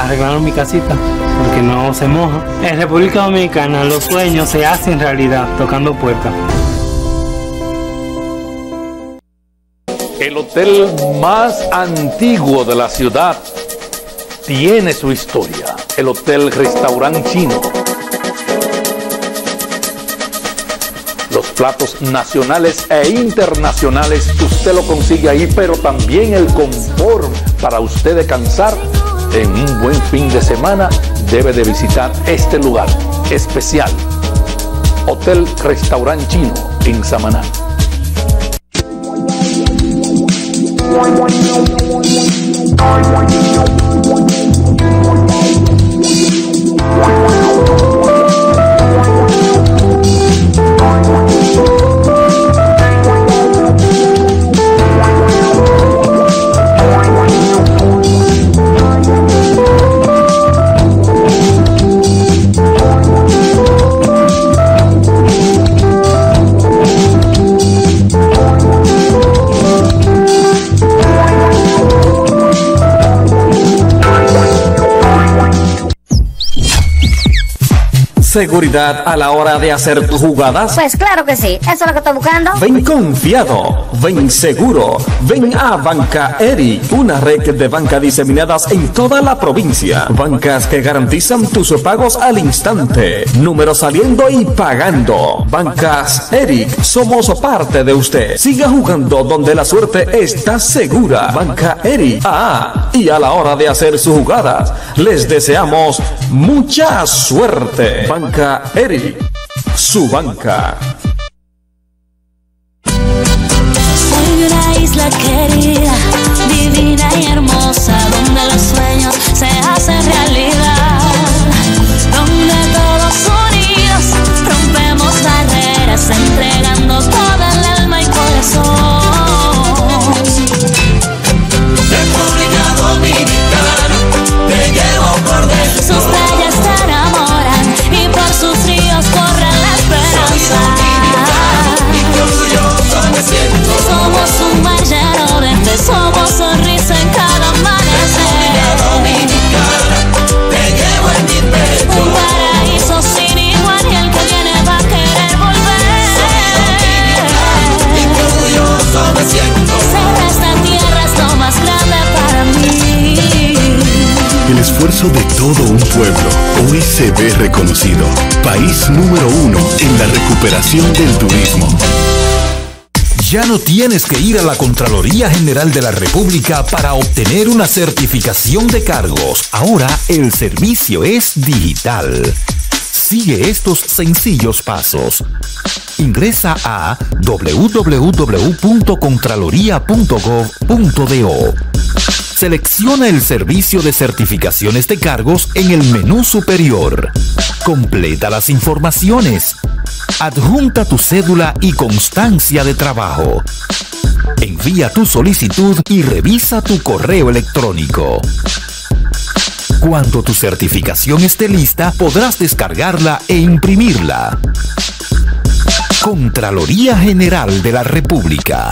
arreglaron mi casita porque no se moja. En República Dominicana los sueños se hacen realidad tocando puertas. El hotel más antiguo de la ciudad tiene su historia. El Hotel Restaurant Chino. Los platos nacionales e internacionales usted lo consigue ahí, pero también el confort para usted descansar en un buen fin de semana. Debe de visitar este lugar especial, Hotel Restaurant Chino en Samaná. ¿Seguridad a la hora de hacer tus jugadas? Pues claro que sí, eso es lo que estoy buscando. Ven confiado, ven seguro, ven a Banca Eri, una red de bancas diseminadas en toda la provincia. Bancas que garantizan tus pagos al instante, números saliendo y pagando. Bancas Eri, somos parte de usted. Siga jugando donde la suerte está segura. Banca Eri, y a la hora de hacer sus jugadas, les deseamos mucha suerte. Banca Eri, su banca. Soy una isla querida, divina y hermosa, donde los sueños se hacen realidad, donde todos unidos rompemos barreras, entregando toda el alma y corazón. República Dominicana, te llevo por dentro. Sus playas te enamoran y por sus ríos corre la esperanza. Somos un mar lleno de fe, somos sonrisa en cada amanecer. Te llevo en mi pecho. Un paraíso sin igual y el que viene va a querer volver. Y qué orgulloso me siento. Ser de esta tierra es lo más grande para mí. El esfuerzo de todo un pueblo hoy se ve reconocido. País número 1 en la recuperación del turismo. Ya no tienes que ir a la Contraloría General de la República para obtener una certificación de cargos. Ahora el servicio es digital. Sigue estos sencillos pasos. Ingresa a www.contraloría.gov.do. Selecciona el servicio de certificaciones de cargos en el menú superior. Completa las informaciones. Adjunta tu cédula y constancia de trabajo. Envía tu solicitud y revisa tu correo electrónico. Cuando tu certificación esté lista, podrás descargarla e imprimirla. Contraloría General de la República.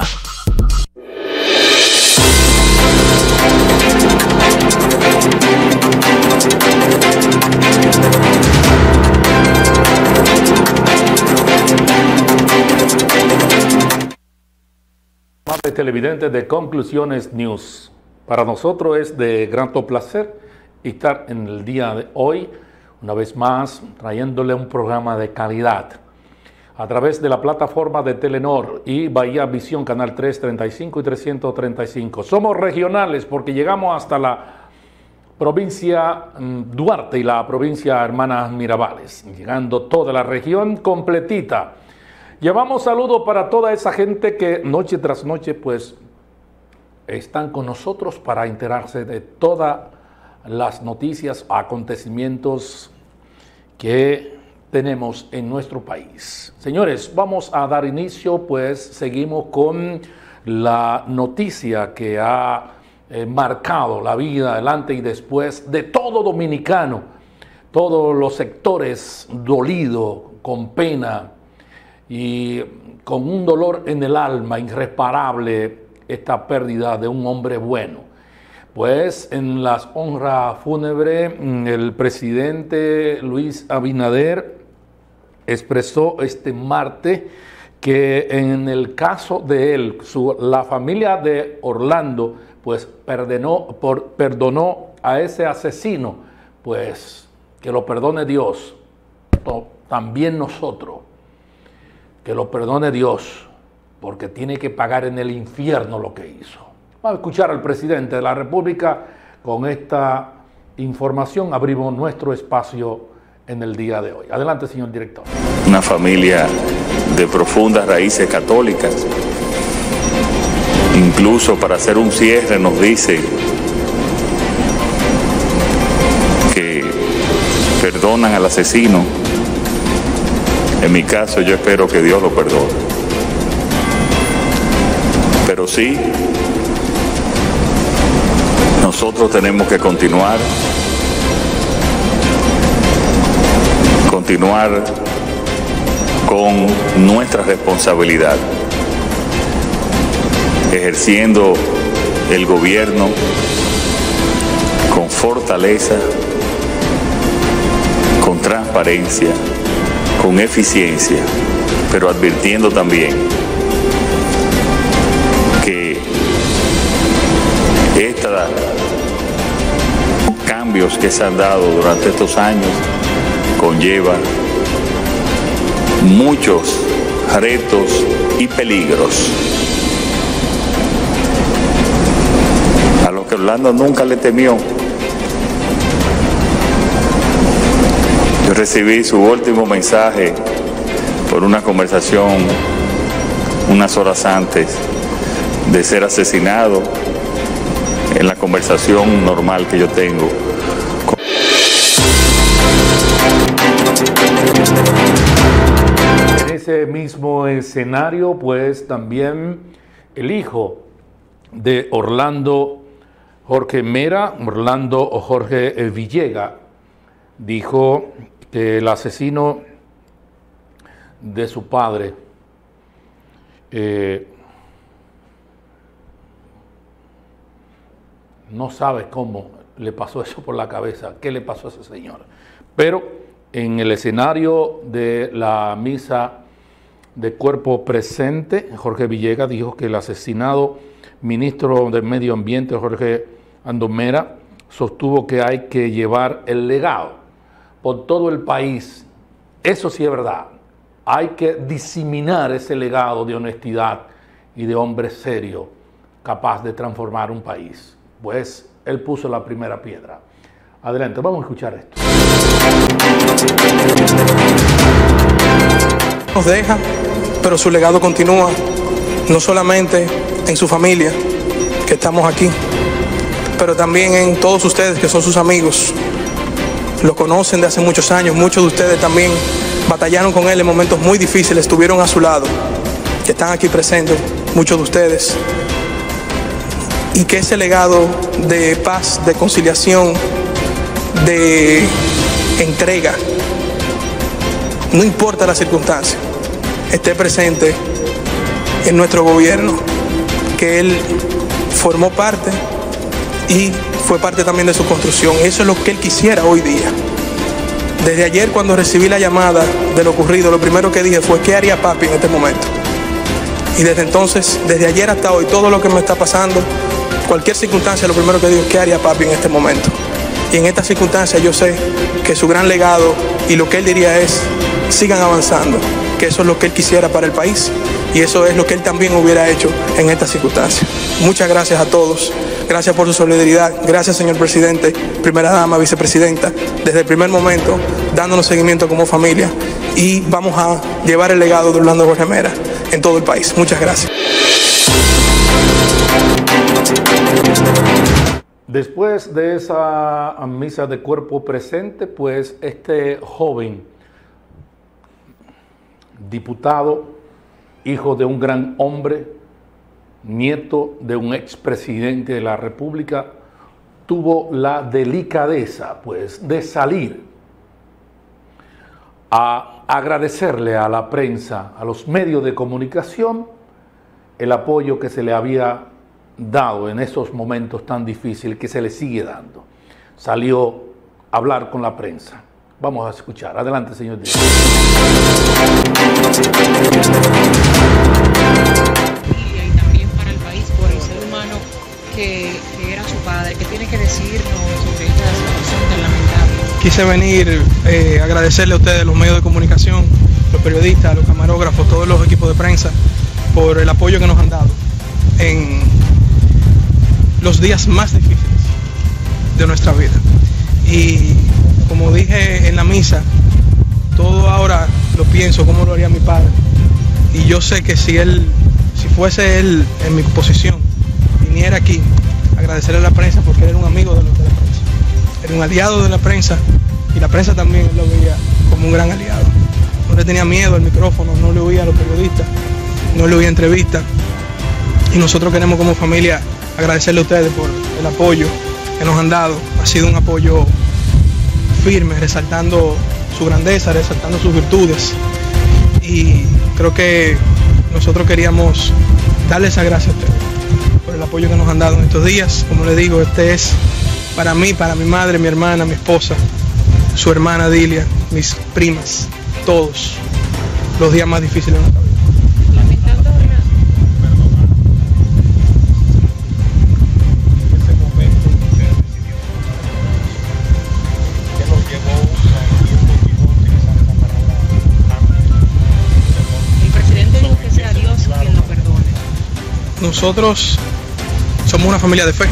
Televidentes de Conclusiones News, para nosotros es de grato placer estar en el día de hoy, una vez más, trayéndole un programa de calidad a través de la plataforma de Telenor y Bahía Visión, Canal 335 y 335. Somos regionales porque llegamos hasta la provincia Duarte y la provincia Hermanas Mirabales, llegando toda la región completita. Llevamos saludos para toda esa gente que noche tras noche pues están con nosotros para enterarse de todas las noticias, acontecimientos que tenemos en nuestro país. Señores, vamos a dar inicio, pues seguimos con la noticia que ha marcado la vida delante y después de todo dominicano, todos los sectores dolidos, con pena y con un dolor en el alma irreparable, esta pérdida de un hombre bueno. Pues en las honras fúnebres, el presidente Luis Abinader expresó este martes que en el caso de él, la familia de Orlando, pues perdonó a ese asesino, pues que lo perdone Dios, también nosotros, que lo perdone Dios, porque tiene que pagar en el infierno lo que hizo. Vamos a escuchar al presidente de la República. Con esta información abrimos nuestro espacio en el día de hoy. Adelante, señor director. Una familia de profundas raíces católicas. Incluso para hacer un cierre nos dice que perdonan al asesino. En mi caso, yo espero que Dios lo perdone. Pero sí, nosotros tenemos que continuar con nuestra responsabilidad, ejerciendo el gobierno con fortaleza, con transparencia, con eficiencia, pero advirtiendo también que estos cambios que se han dado durante estos años conllevan muchos retos y peligros a los que Orlando nunca le temió. Yo recibí su último mensaje por una conversación unas horas antes de ser asesinado, en la conversación normal que yo tengo. En ese mismo escenario, pues también el hijo de Orlando, Jorge Mera, Orlando Jorge Villegas, dijo que el asesino de su padre no sabe cómo le pasó eso por la cabeza, qué le pasó a ese señor. Pero en el escenario de la misa de cuerpo presente, Jorge Villegas dijo que el asesinado ministro del Medio Ambiente, Jorge Mera, sostuvo que hay que llevar el legado por todo el país. Eso sí es verdad. Hay que diseminar ese legado de honestidad y de hombre serio, capaz de transformar un país. Pues él puso la primera piedra. Adelante, vamos a escuchar esto. Nos deja, pero su legado continúa, no solamente en su familia, que estamos aquí, pero también en todos ustedes que son sus amigos. Lo conocen de hace muchos años, muchos de ustedes también batallaron con él en momentos muy difíciles, estuvieron a su lado, que están aquí presentes, muchos de ustedes. Y que ese legado de paz, de conciliación, de entrega, no importa la circunstancia, esté presente en nuestro gobierno, que él formó parte y fue parte también de su construcción. Eso es lo que él quisiera hoy día. Desde ayer, cuando recibí la llamada de lo ocurrido, lo primero que dije fue: ¿qué haría papi en este momento? Y desde entonces, desde ayer hasta hoy, todo lo que me está pasando, cualquier circunstancia, lo primero que digo es: ¿qué haría papi en este momento? Y en esta circunstancia yo sé que su gran legado y lo que él diría es: sigan avanzando, que eso es lo que él quisiera para el país y eso es lo que él también hubiera hecho en esta circunstancia. Muchas gracias a todos, gracias por su solidaridad, gracias señor presidente, primera dama, vicepresidenta, desde el primer momento dándonos seguimiento como familia, y vamos a llevar el legado de Orlando Jorge Mera en todo el país. Muchas gracias. Después de esa misa de cuerpo presente, pues este joven diputado, hijo de un gran hombre, nieto de un expresidente de la República, tuvo la delicadeza, pues, de salir a agradecerle a la prensa, a los medios de comunicación, el apoyo que se le había dado en esos momentos tan difíciles que se le sigue dando. Salió a hablar con la prensa. Vamos a escuchar. Adelante, señor director. Y también para el país, por el ser humano que era su padre. ¿Qué tiene que decirnos sobre esta situación tan lamentable? Quise venir a agradecerle a ustedes, los medios de comunicación, los periodistas, los camarógrafos, todos los equipos de prensa, por el apoyo que nos han dado en los días más difíciles de nuestra vida. Y como dije en la misa, todo ahora lo pienso como lo haría mi padre. Y yo sé que si fuese él en mi posición, viniera aquí a agradecerle a la prensa, porque él era un amigo de la prensa, era un aliado de la prensa, y la prensa también lo veía como un gran aliado. No le tenía miedo al micrófono, no le oía a los periodistas, no le oía entrevistas. Y nosotros queremos como familia agradecerle a ustedes por el apoyo que nos han dado. Ha sido un apoyo firme, resaltando su grandeza, resaltando sus virtudes. Y creo que nosotros queríamos darles esas gracias a ustedes por el apoyo que nos han dado en estos días. Como les digo, este es para mí, para mi madre, mi hermana, mi esposa, su hermana Dilia, mis primas, todos los días más difíciles de nuestra vida. Nosotros somos una familia de fe.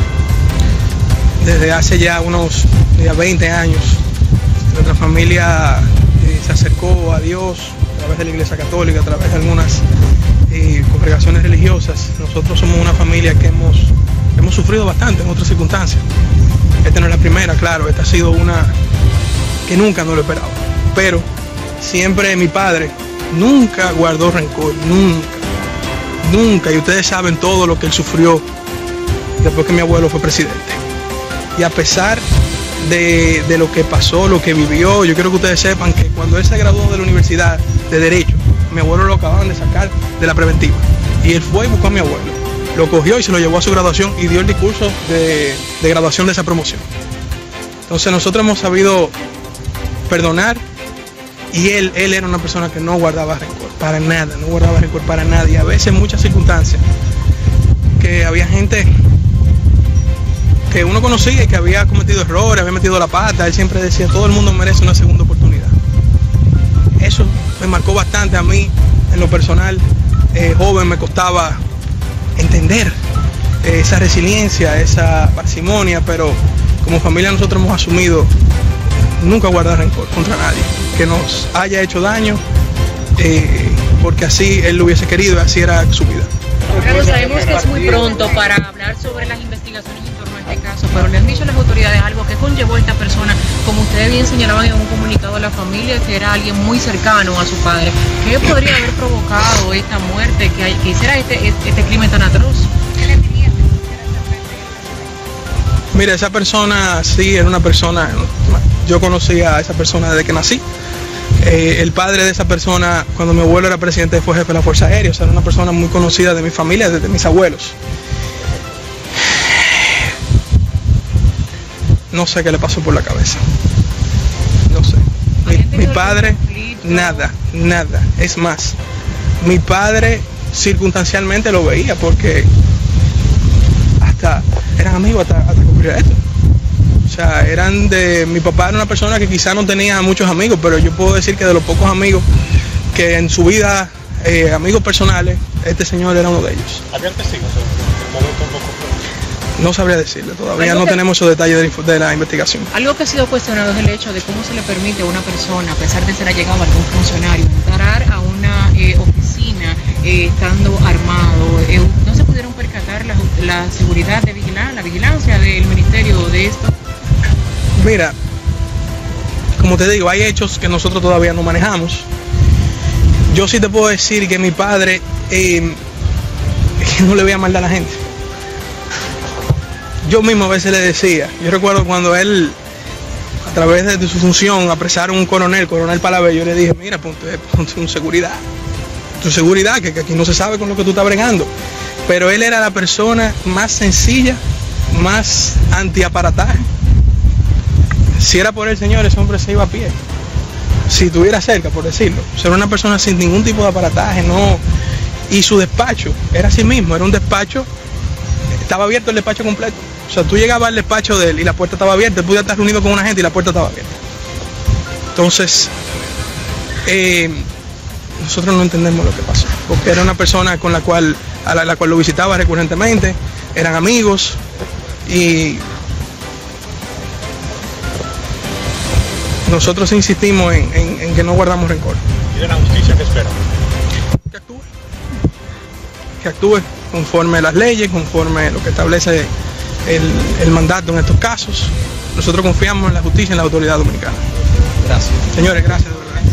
Desde hace ya unos 20 años, nuestra familia se acercó a Dios a través de la Iglesia Católica, a través de algunas congregaciones religiosas. Nosotros somos una familia que hemos sufrido bastante en otras circunstancias. Esta no es la primera, claro, esta ha sido una que nunca no lo esperaba. Pero siempre mi padre nunca guardó rencor, nunca, y ustedes saben todo lo que él sufrió después que mi abuelo fue presidente. Y a pesar de lo que pasó, lo que vivió, yo quiero que ustedes sepan que cuando él se graduó de la Universidad de Derecho, mi abuelo lo acababan de sacar de la preventiva. Y él fue y buscó a mi abuelo, lo cogió y se lo llevó a su graduación y dio el discurso de graduación de esa promoción. Entonces nosotros hemos sabido perdonar. Y él era una persona que no guardaba rencor, para nada, no guardaba rencor para nadie. A veces en muchas circunstancias, que había gente que uno conocía y que había cometido errores, había metido la pata, él siempre decía, todo el mundo merece una segunda oportunidad. Eso me marcó bastante a mí, en lo personal, joven me costaba entender esa resiliencia, esa parsimonia, pero como familia nosotros hemos asumido nunca guardar rencor contra nadie que nos haya hecho daño, porque así él lo hubiese querido y así era su vida. Claro, sabemos que es muy pronto para hablar sobre las investigaciones en torno a este caso, pero le han dicho a las autoridades algo que conllevó a esta persona, como ustedes bien señalaban en un comunicado a la familia, que era alguien muy cercano a su padre. ¿Qué podría haber provocado esta muerte, que hiciera este crimen tan atroz? Mira, esa persona sí era una persona, yo conocía a esa persona desde que nací. El padre de esa persona, cuando mi abuelo era presidente, fue jefe de la Fuerza Aérea, o sea, era una persona muy conocida de mi familia, desde mis abuelos. No sé qué le pasó por la cabeza, no sé. Mi padre, nada. Es más, mi padre circunstancialmente lo veía porque hasta eran amigos hasta ocurrir esto. O sea, mi papá era una persona que quizá no tenía muchos amigos, pero yo puedo decir que de los pocos amigos que en su vida, amigos personales, este señor era uno de ellos. ¿Habían testigos en el momento un poco? No sabría decirle, todavía no tenemos esos detalles de la investigación. Algo que ha sido cuestionado es el hecho de cómo se le permite a una persona, a pesar de ser allegado a algún funcionario, entrar a una oficina estando armado. ¿No se pudieron percatar la seguridad de la vigilancia del ministerio de esto? Mira, como te digo, hay hechos que nosotros todavía no manejamos. Yo sí te puedo decir que mi padre no le veía maldad a la gente. Yo mismo a veces le decía, yo recuerdo cuando él, a través de su función, apresaron a un coronel Palavey, yo le dije, mira, ponte un seguridad, tu seguridad, que aquí no se sabe con lo que tú estás bregando. pero él era la persona más sencilla, más antiaparataje. Si era por él, señor, ese hombre se iba a pie. Si estuviera cerca, por decirlo. O sea, era una persona sin ningún tipo de aparataje, no. Y su despacho era así mismo, era un despacho, estaba abierto el despacho completo. O sea, tú llegabas al despacho de él y la puerta estaba abierta, él podía estar reunido con una gente y la puerta estaba abierta. Entonces, nosotros no entendemos lo que pasó, porque era una persona a la cual lo visitaba recurrentemente, eran amigos y nosotros insistimos en que no guardamos rencor. ¿Y de la justicia qué espera? Que actúe conforme a las leyes, conforme a lo que establece el mandato en estos casos. Nosotros confiamos en la justicia y en la autoridad dominicana. Gracias. Señores, gracias de verdad.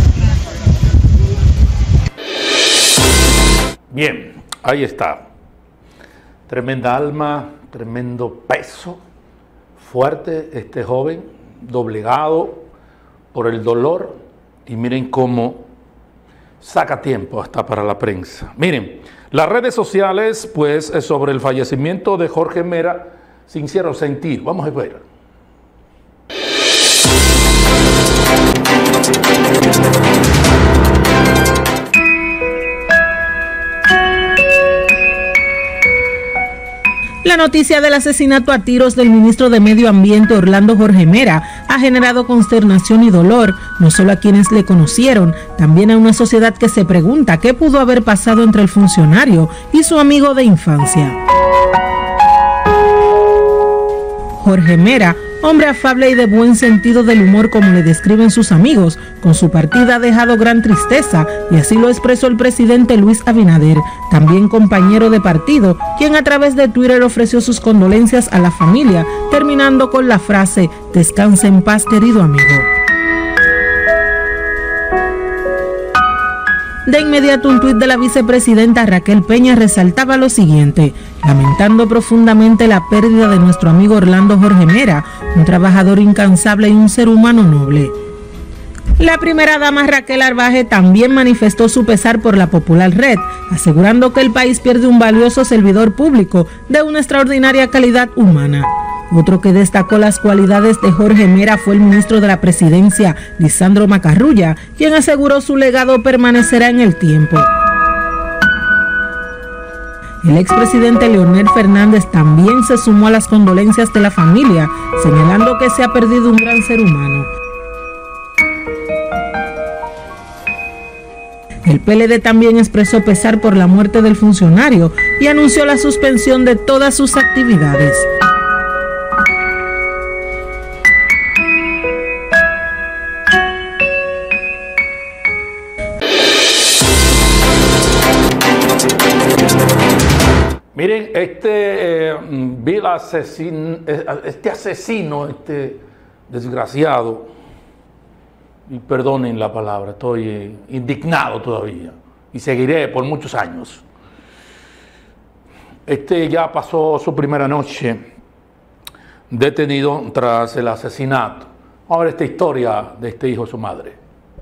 Bien, ahí está. Tremenda alma, tremendo peso, fuerte este joven, doblegado por el dolor, y miren cómo saca tiempo hasta para la prensa. Miren, las redes sociales, pues, sobre el fallecimiento de Jorge Mera se hicieron sentir. Vamos a ver. La noticia del asesinato a tiros del ministro de Medio Ambiente Orlando Jorge Mera ha generado consternación y dolor, no solo a quienes le conocieron, también a una sociedad que se pregunta qué pudo haber pasado entre el funcionario y su amigo de infancia. Jorge Mera, hombre afable y de buen sentido del humor como le describen sus amigos, con su partida ha dejado gran tristeza y así lo expresó el presidente Luis Abinader, también compañero de partido, quien a través de Twitter ofreció sus condolencias a la familia, terminando con la frase "Descansa en paz, querido amigo". De inmediato un tuit de la vicepresidenta Raquel Peña resaltaba lo siguiente: lamentando profundamente la pérdida de nuestro amigo Orlando Jorge Mera, un trabajador incansable y un ser humano noble. La primera dama Raquel Arbaje también manifestó su pesar por la popular red, asegurando que el país pierde un valioso servidor público de una extraordinaria calidad humana. Otro que destacó las cualidades de Jorge Mera fue el ministro de la Presidencia, Lisandro Macarrulla, quien aseguró su legado permanecerá en el tiempo. El expresidente Leonel Fernández también se sumó a las condolencias de la familia, señalando que se ha perdido un gran ser humano. El PLD también expresó pesar por la muerte del funcionario y anunció la suspensión de todas sus actividades. Miren, este asesino, este desgraciado, y perdonen la palabra, estoy indignado todavía y seguiré por muchos años. Este ya pasó su primera noche detenido tras el asesinato. Vamos a ver esta historia de este hijo de su madre.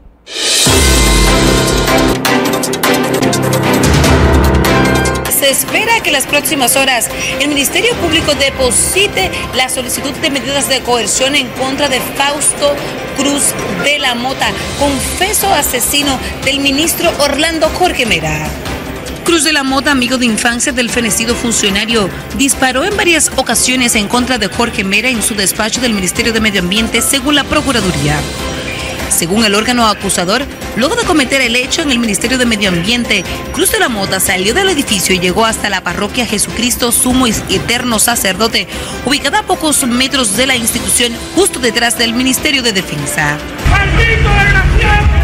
Se espera que en las próximas horas el Ministerio Público deposite la solicitud de medidas de coerción en contra de Fausto Cruz de la Mota, confeso asesino del ministro Orlando Jorge Mera. Cruz de la Mota, amigo de infancia del fenecido funcionario, disparó en varias ocasiones en contra de Jorge Mera en su despacho del Ministerio de Medio Ambiente, según la Procuraduría. Según el órgano acusador, luego de cometer el hecho en el Ministerio de Medio Ambiente, Cruz de la Mota salió del edificio y llegó hasta la parroquia Jesucristo Sumo y Eterno Sacerdote, ubicada a pocos metros de la institución, justo detrás del Ministerio de Defensa. ¡Maldito desgraciado!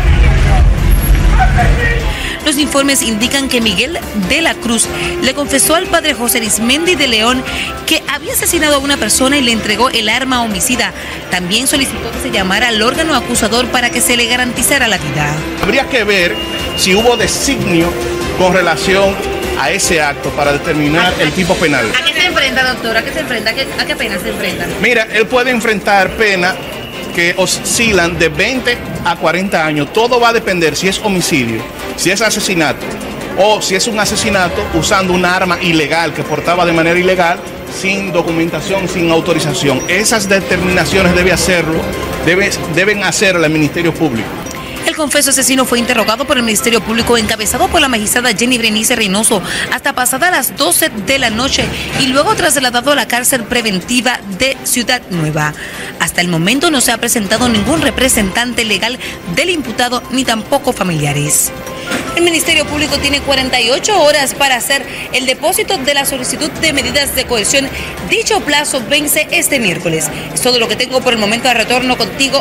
Los informes indican que Miguel de la Cruz le confesó al padre José Arismendi de León que había asesinado a una persona y le entregó el arma homicida. También solicitó que se llamara al órgano acusador para que se le garantizara la vida. Habría que ver si hubo designio con relación a ese acto para determinar el tipo penal. ¿A qué se enfrenta, doctor? ¿A qué se enfrenta? ¿A qué pena se enfrenta? Mira, él puede enfrentar pena que oscilan de 20 a 40 años. Todo va a depender si es homicidio, si es asesinato o si es un asesinato usando una arma ilegal que portaba de manera ilegal, sin documentación, sin autorización. Esas determinaciones deben hacerlo el Ministerio Público. El confeso asesino fue interrogado por el Ministerio Público encabezado por la magistrada Jenny Berenice Reynoso hasta pasadas las 12 de la noche y luego trasladado a la cárcel preventiva de Ciudad Nueva. Hasta el momento no se ha presentado ningún representante legal del imputado ni tampoco familiares. El Ministerio Público tiene 48 horas para hacer el depósito de la solicitud de medidas de coerción. Dicho plazo vence este miércoles. Es todo lo que tengo por el momento. De retorno contigo.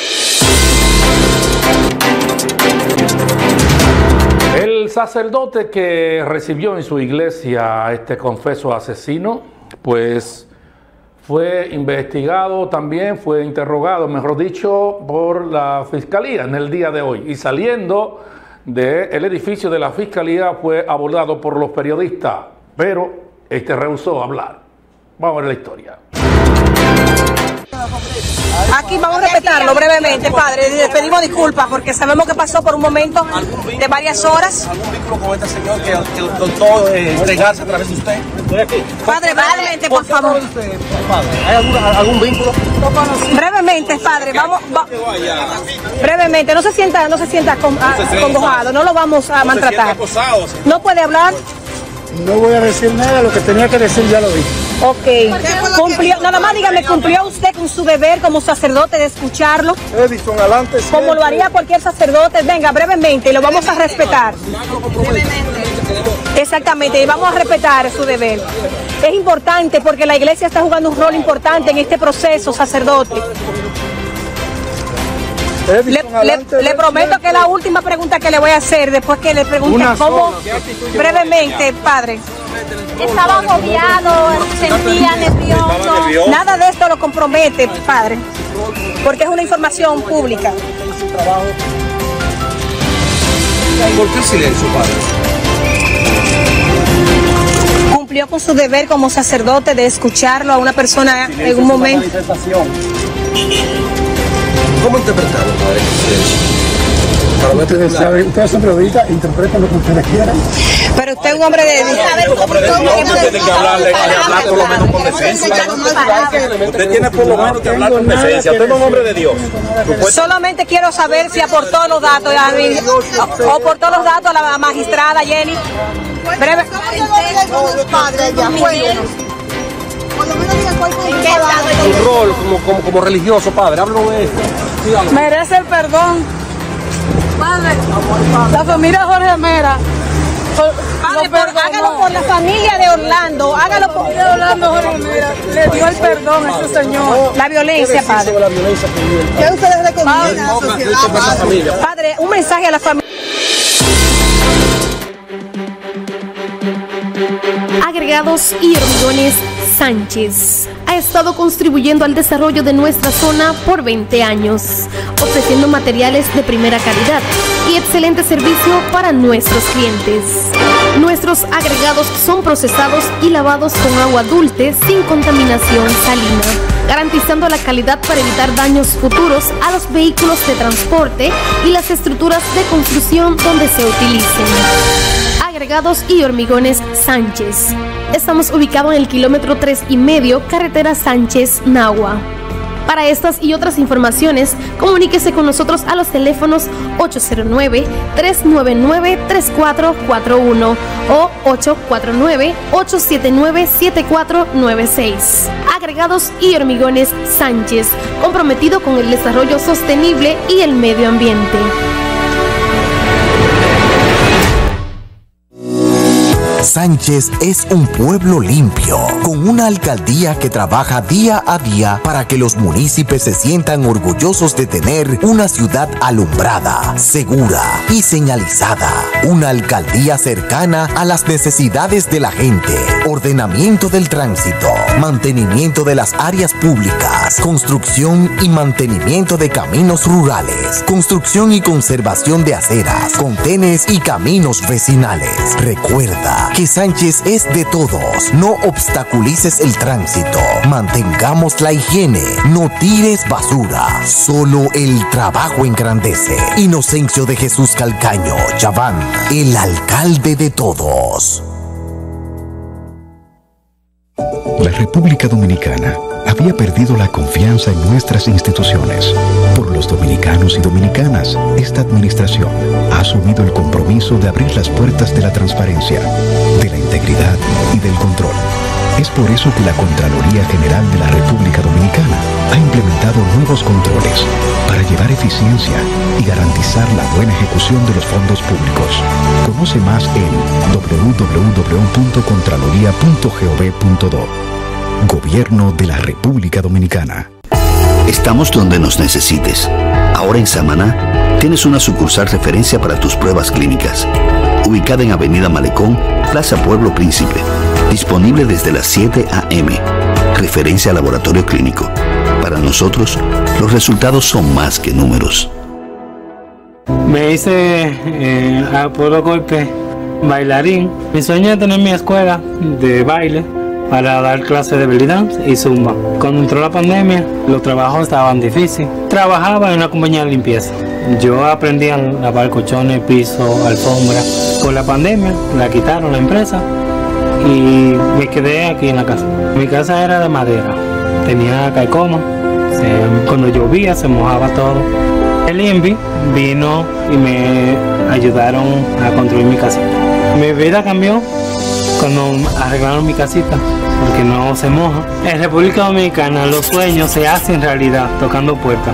El sacerdote que recibió en su iglesia a este confeso asesino, pues fue investigado también, fue interrogado, mejor dicho, por la fiscalía en el día de hoy. Y saliendo del edificio de la fiscalía fue abordado por los periodistas, pero rehusó hablar. Vamos a ver la historia. Aquí vamos a respetarlo brevemente, padre. Les pedimos disculpas porque sabemos que pasó por un momento de varias horas. ¿Algún vínculo con este señor que optó entregarse a través de usted? Padre, brevemente, por favor. ¿Hay algún vínculo? Brevemente, padre, brevemente, no se sienta congojado, no lo vamos a maltratar. ¿No puede hablar? No voy a decir nada, lo que tenía que decir ya lo dije. Ok, cumplió, nada más dígame, ¿cumplió usted con su deber como sacerdote de escucharlo? Edison, adelante. Como lo haría cualquier sacerdote, venga, brevemente, y lo vamos a respetar. Exactamente, y vamos a respetar su deber. Es importante porque la iglesia está jugando un rol importante en este proceso, sacerdote. Le prometo que es la última pregunta que le voy a hacer después que le pregunte cómo, brevemente, padre. Estaba agobiado, sentía nervioso. Nada de esto lo compromete, padre, porque es una información pública. ¿Por qué el silencio, padre? Cumplió con su deber como sacerdote de escucharlo a una persona en un momento. ¿Cómo interpretarlo, padre? Ustedes son periodistas, interpretan lo que ustedes quieran. Pero usted es un hombre de Dios. Tiene que hablar por lo menos con decencia. Usted tiene por lo menos que hablar con decencia. Usted es un hombre de Dios. Solamente quiero saber si aportó los datos o aportó los datos a la magistrada Jenny. Breve. Su rol como religioso, padre, háblalo de esto. Merece el perdón. Padre, la familia Jorge Mera. Padre, hágalo por la familia de Orlando. Hágalo por la familia de Orlando, Jorge Mera. Le dio el perdón a ese señor. La violencia, padre. ¿Qué ustedes recomiendan a la sociedad? Padre, un mensaje a la familia. Agregados y Hormigones Sánchez ha estado contribuyendo al desarrollo de nuestra zona por 20 años, ofreciendo materiales de primera calidad y excelente servicio para nuestros clientes. Nuestros agregados son procesados y lavados con agua dulce sin contaminación salina, garantizando la calidad para evitar daños futuros a los vehículos de transporte y las estructuras de construcción donde se utilicen. Agregados y Hormigones Sánchez. Estamos ubicados en el kilómetro 3,5, carretera Sánchez-Nahua. Para estas y otras informaciones, comuníquese con nosotros a los teléfonos 809-399-3441 o 849-879-7496. Agregados y Hormigones Sánchez, comprometido con el desarrollo sostenible y el medio ambiente. Sánchez es un pueblo limpio, con una alcaldía que trabaja día a día para que los municipios se sientan orgullosos de tener una ciudad alumbrada, segura y señalizada. Una alcaldía cercana a las necesidades de la gente. Ordenamiento del tránsito, mantenimiento de las áreas públicas, construcción y mantenimiento de caminos rurales, construcción y conservación de aceras, contenes y caminos vecinales. Recuerda que que Sánchez es de todos. No obstaculices el tránsito. Mantengamos la higiene. No tires basura. Solo el trabajo engrandece. Inocencio de Jesús Calcaño, Chaván, el alcalde de todos. La República Dominicana había perdido la confianza en nuestras instituciones. Por los dominicanos y dominicanas, esta administración ha asumido el compromiso de abrir las puertas de la transparencia, de la integridad y del control. Es por eso que la Contraloría General de la República Dominicana ha implementado nuevos controles para llevar eficiencia y garantizar la buena ejecución de los fondos públicos. Conoce más en www.contraloría.gov.do. Gobierno de la República Dominicana. Estamos donde nos necesites. Ahora en Samaná tienes una sucursal referencia para tus pruebas clínicas. Ubicada en Avenida Malecón, Plaza Pueblo Príncipe. Disponible desde las 7 a.m. Referencia a laboratorio clínico. Para nosotros, los resultados son más que números. Me hice a puro golpe bailarín. Mi sueño es tener mi escuela de baile para dar clases de belly dance y zumba. Cuando entró la pandemia, los trabajos estaban difíciles. Trabajaba en una compañía de limpieza. Yo aprendí a lavar colchones, piso, alfombra. Con la pandemia, la quitaron la empresa y me quedé aquí en la casa. Mi casa era de madera, tenía calcoma, cuando llovía se mojaba todo. El INVI vino y me ayudaron a construir mi casita. Mi vida cambió cuando arreglaron mi casita, porque no se moja. En República Dominicana los sueños se hacen realidad tocando puertas.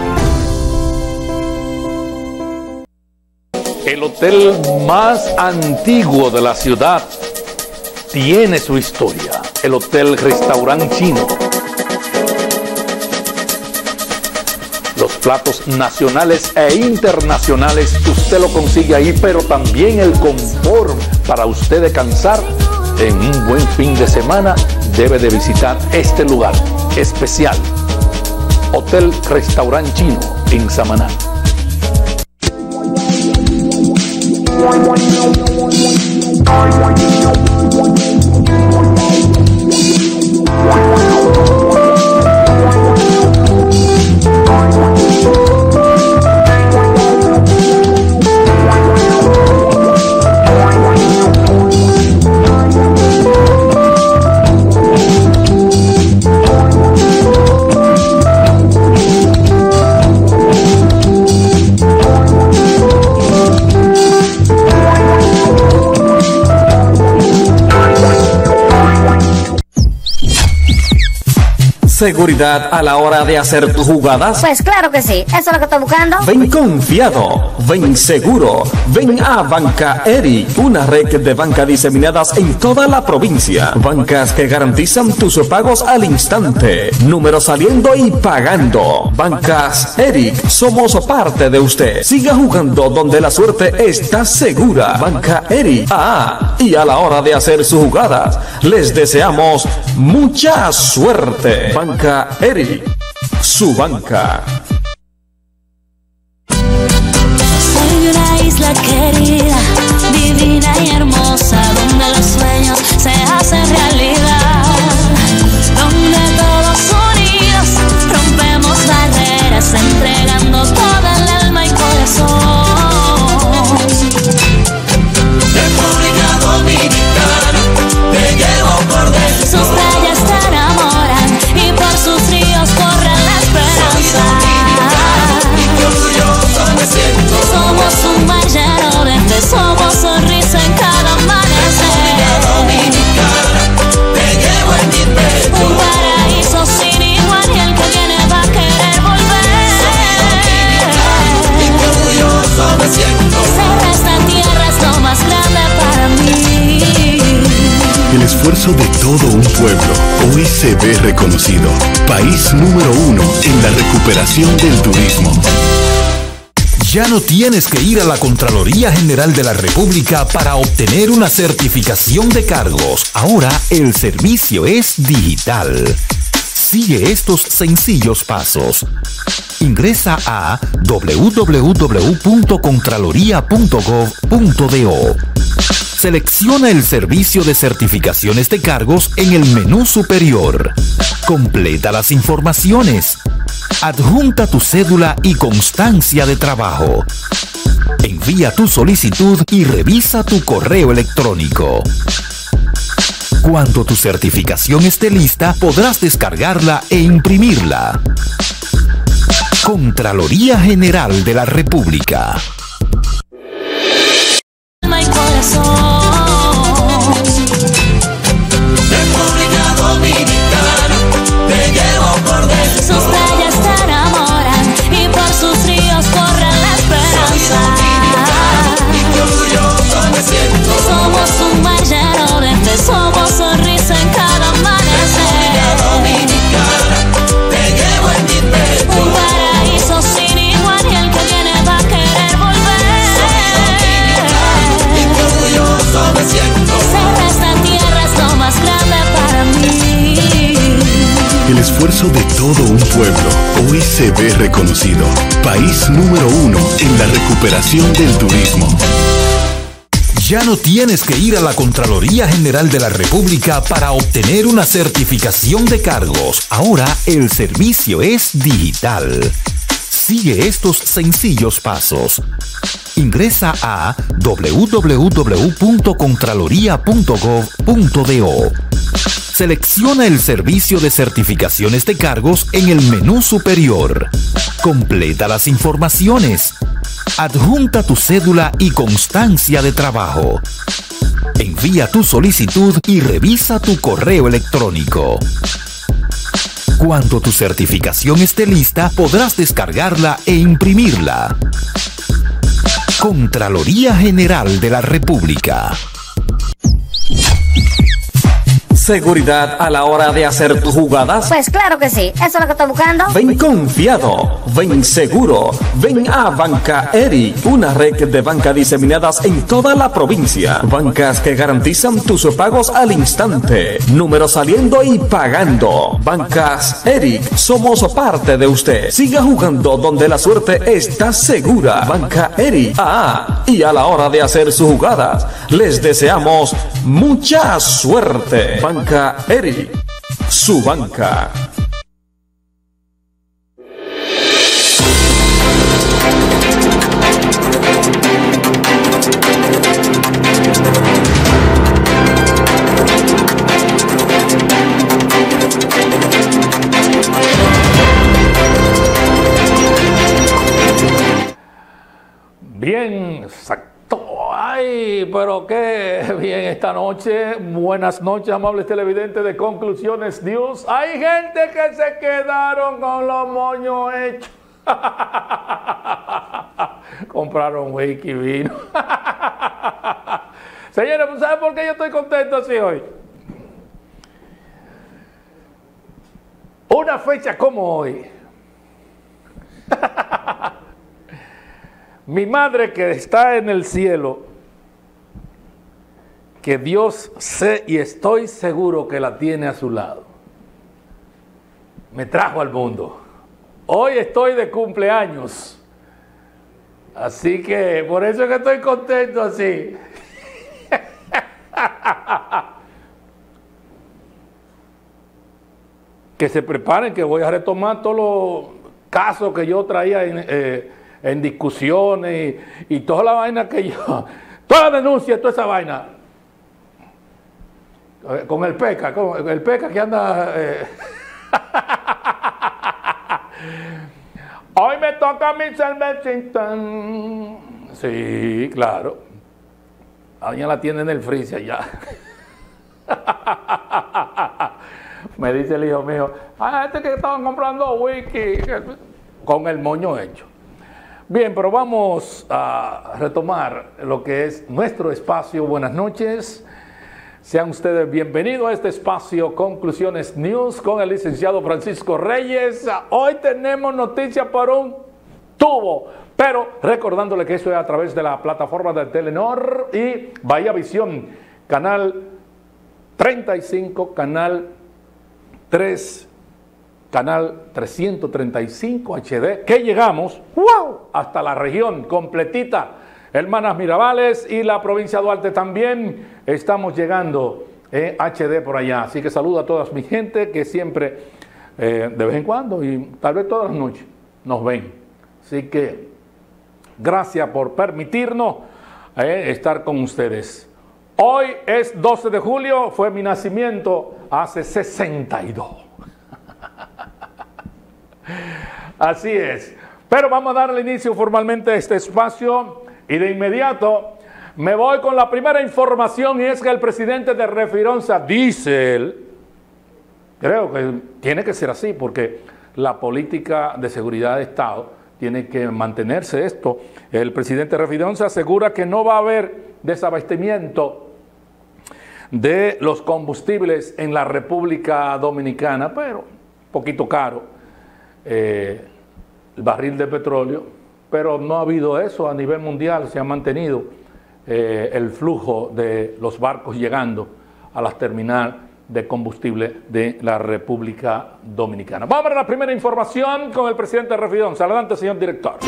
El hotel más antiguo de la ciudad tiene su historia. El Hotel Restaurant Chino. Los platos nacionales e internacionales usted lo consigue ahí, pero también el confort para usted descansar en un buen fin de semana. Debe de visitar este lugar especial. Hotel Restaurant Chino en Samaná. ¿Seguridad a la hora de hacer tus jugadas? Pues claro que sí, eso es lo que estoy buscando. Ven confiado, ven seguro, ven a Banca Eri, una red de bancas diseminadas en toda la provincia. Bancas que garantizan tus pagos al instante, número saliendo y pagando. Bancas Eri, somos parte de usted. Siga jugando donde la suerte está segura. Banca Eri, y a la hora de hacer sus jugadas, les deseamos mucha suerte. Banca Eri, su banca. Soy una isla querida, divina y hermosa, donde los sueños se hacen realidad, donde todos unidos rompemos barreras, entregando toda el alma y corazón. República Dominicana, te llevo por dentro. Sus playas te enamoran y por sus ríos corre la esperanza. Somos un mar lleno de fe, somos sonrisa en cada amanecer. Te llevo en mi pecho. Un paraíso sin igual y el que viene va a querer volver. Y qué orgulloso me siento. Ser esta tierra es lo más grande para mí. El esfuerzo de todo un pueblo hoy se ve reconocido. País número 1 en la recuperación del turismo. Ya no tienes que ir a la Contraloría General de la República para obtener una certificación de cargos. Ahora el servicio es digital. Sigue estos sencillos pasos. Ingresa a www.contraloria.gov.do. Selecciona el servicio de certificaciones de cargos en el menú superior. Completa las informaciones. Adjunta tu cédula y constancia de trabajo. Envía tu solicitud y revisa tu correo electrónico. Cuando tu certificación esté lista, podrás descargarla e imprimirla. Contraloría General de la República. República Dominicana, te llevo por dentro. Sus playas te enamoran y por sus ríos corre la esperanza. Soy dominicano y orgulloso me siento. Somos un mar lleno de fe, somos sonrisa en cada amanecer. República Dominicana, te llevo en mi pecho. Un paraíso sin igual y el que viene va a querer volver. Soy dominicano y orgulloso me siento. Ser esta tierra es lo más grande para mí. El esfuerzo de todo un pueblo hoy se ve reconocido. País número 1 en la recuperación del turismo. Ya no tienes que ir a la Contraloría General de la República para obtener una certificación de cargos. Ahora el servicio es digital. Sigue estos sencillos pasos. Ingresa a www.contraloría.gov.do. Selecciona el servicio de certificaciones de cargos en el menú superior. Completa las informaciones. Adjunta tu cédula y constancia de trabajo. Envía tu solicitud y revisa tu correo electrónico. Cuando tu certificación esté lista, podrás descargarla e imprimirla. Contraloría General de la República. ¿Seguridad a la hora de hacer tus jugadas? Pues claro que sí, eso es lo que estoy buscando. Ven confiado, ven seguro, ven a Banca Eri, una red de bancas diseminadas en toda la provincia. Bancas que garantizan tus pagos al instante, número saliendo y pagando. Bancas Eri, somos parte de usted. Siga jugando donde la suerte está segura. Banca Eri, y a la hora de hacer sus jugadas, les deseamos mucha suerte. Banca Eri, su banca. Bien, exacto. Ay, pero qué bien esta noche. Buenas noches, amables televidentes de Conclusiones News. Hay gente que se quedaron con los moños hechos. Compraron whisky y vino. Señores, ¿saben por qué yo estoy contento así hoy? Una fecha como hoy. Mi madre, que está en el cielo, que Dios sé y estoy seguro que la tiene a su lado, me trajo al mundo. Hoy estoy de cumpleaños, así que por eso es que estoy contento así. Que se preparen, que voy a retomar todos los casos que yo traía en discusiones y toda la vaina que yo, toda la denuncia, toda esa vaina, con el PECA que anda, hoy me toca mi cervecita. Sí, claro, ya la tiene en el freezer ya. Me dice el hijo mío, que estaban comprando whisky con el moño hecho. Bien, pero vamos a retomar lo que es nuestro espacio. Buenas noches. Sean ustedes bienvenidos a este espacio Conclusiones News con el licenciado Francisco Reyes. Hoy tenemos noticias por un tubo, pero recordándole que eso es a través de la plataforma de Telenor y Bahía Visión, canal 35, canal 3, canal 335 HD, que llegamos hasta la región completita Hermanas Mirabales y la provincia de Duarte también estamos llegando HD por allá. Así que saludo a toda mi gente que siempre, de vez en cuando y tal vez todas las noches, nos ven. Así que gracias por permitirnos estar con ustedes. Hoy es 12 de julio, fue mi nacimiento hace 62. Así es. Pero vamos a darle inicio formalmente a este espacio y de inmediato me voy con la primera información, y es que el presidente de Refironza dice él, creo que tiene que ser así porque la política de seguridad de Estado tiene que mantenerse esto. El presidente de Refironza asegura que no va a haber desabastecimiento de los combustibles en la República Dominicana, pero un poquito caro el barril de petróleo, pero no ha habido eso a nivel mundial, se ha mantenido el flujo de los barcos llegando a las terminales de combustible de la República Dominicana. Vamos a ver la primera información con el presidente de Refironza. Adelante, señor director.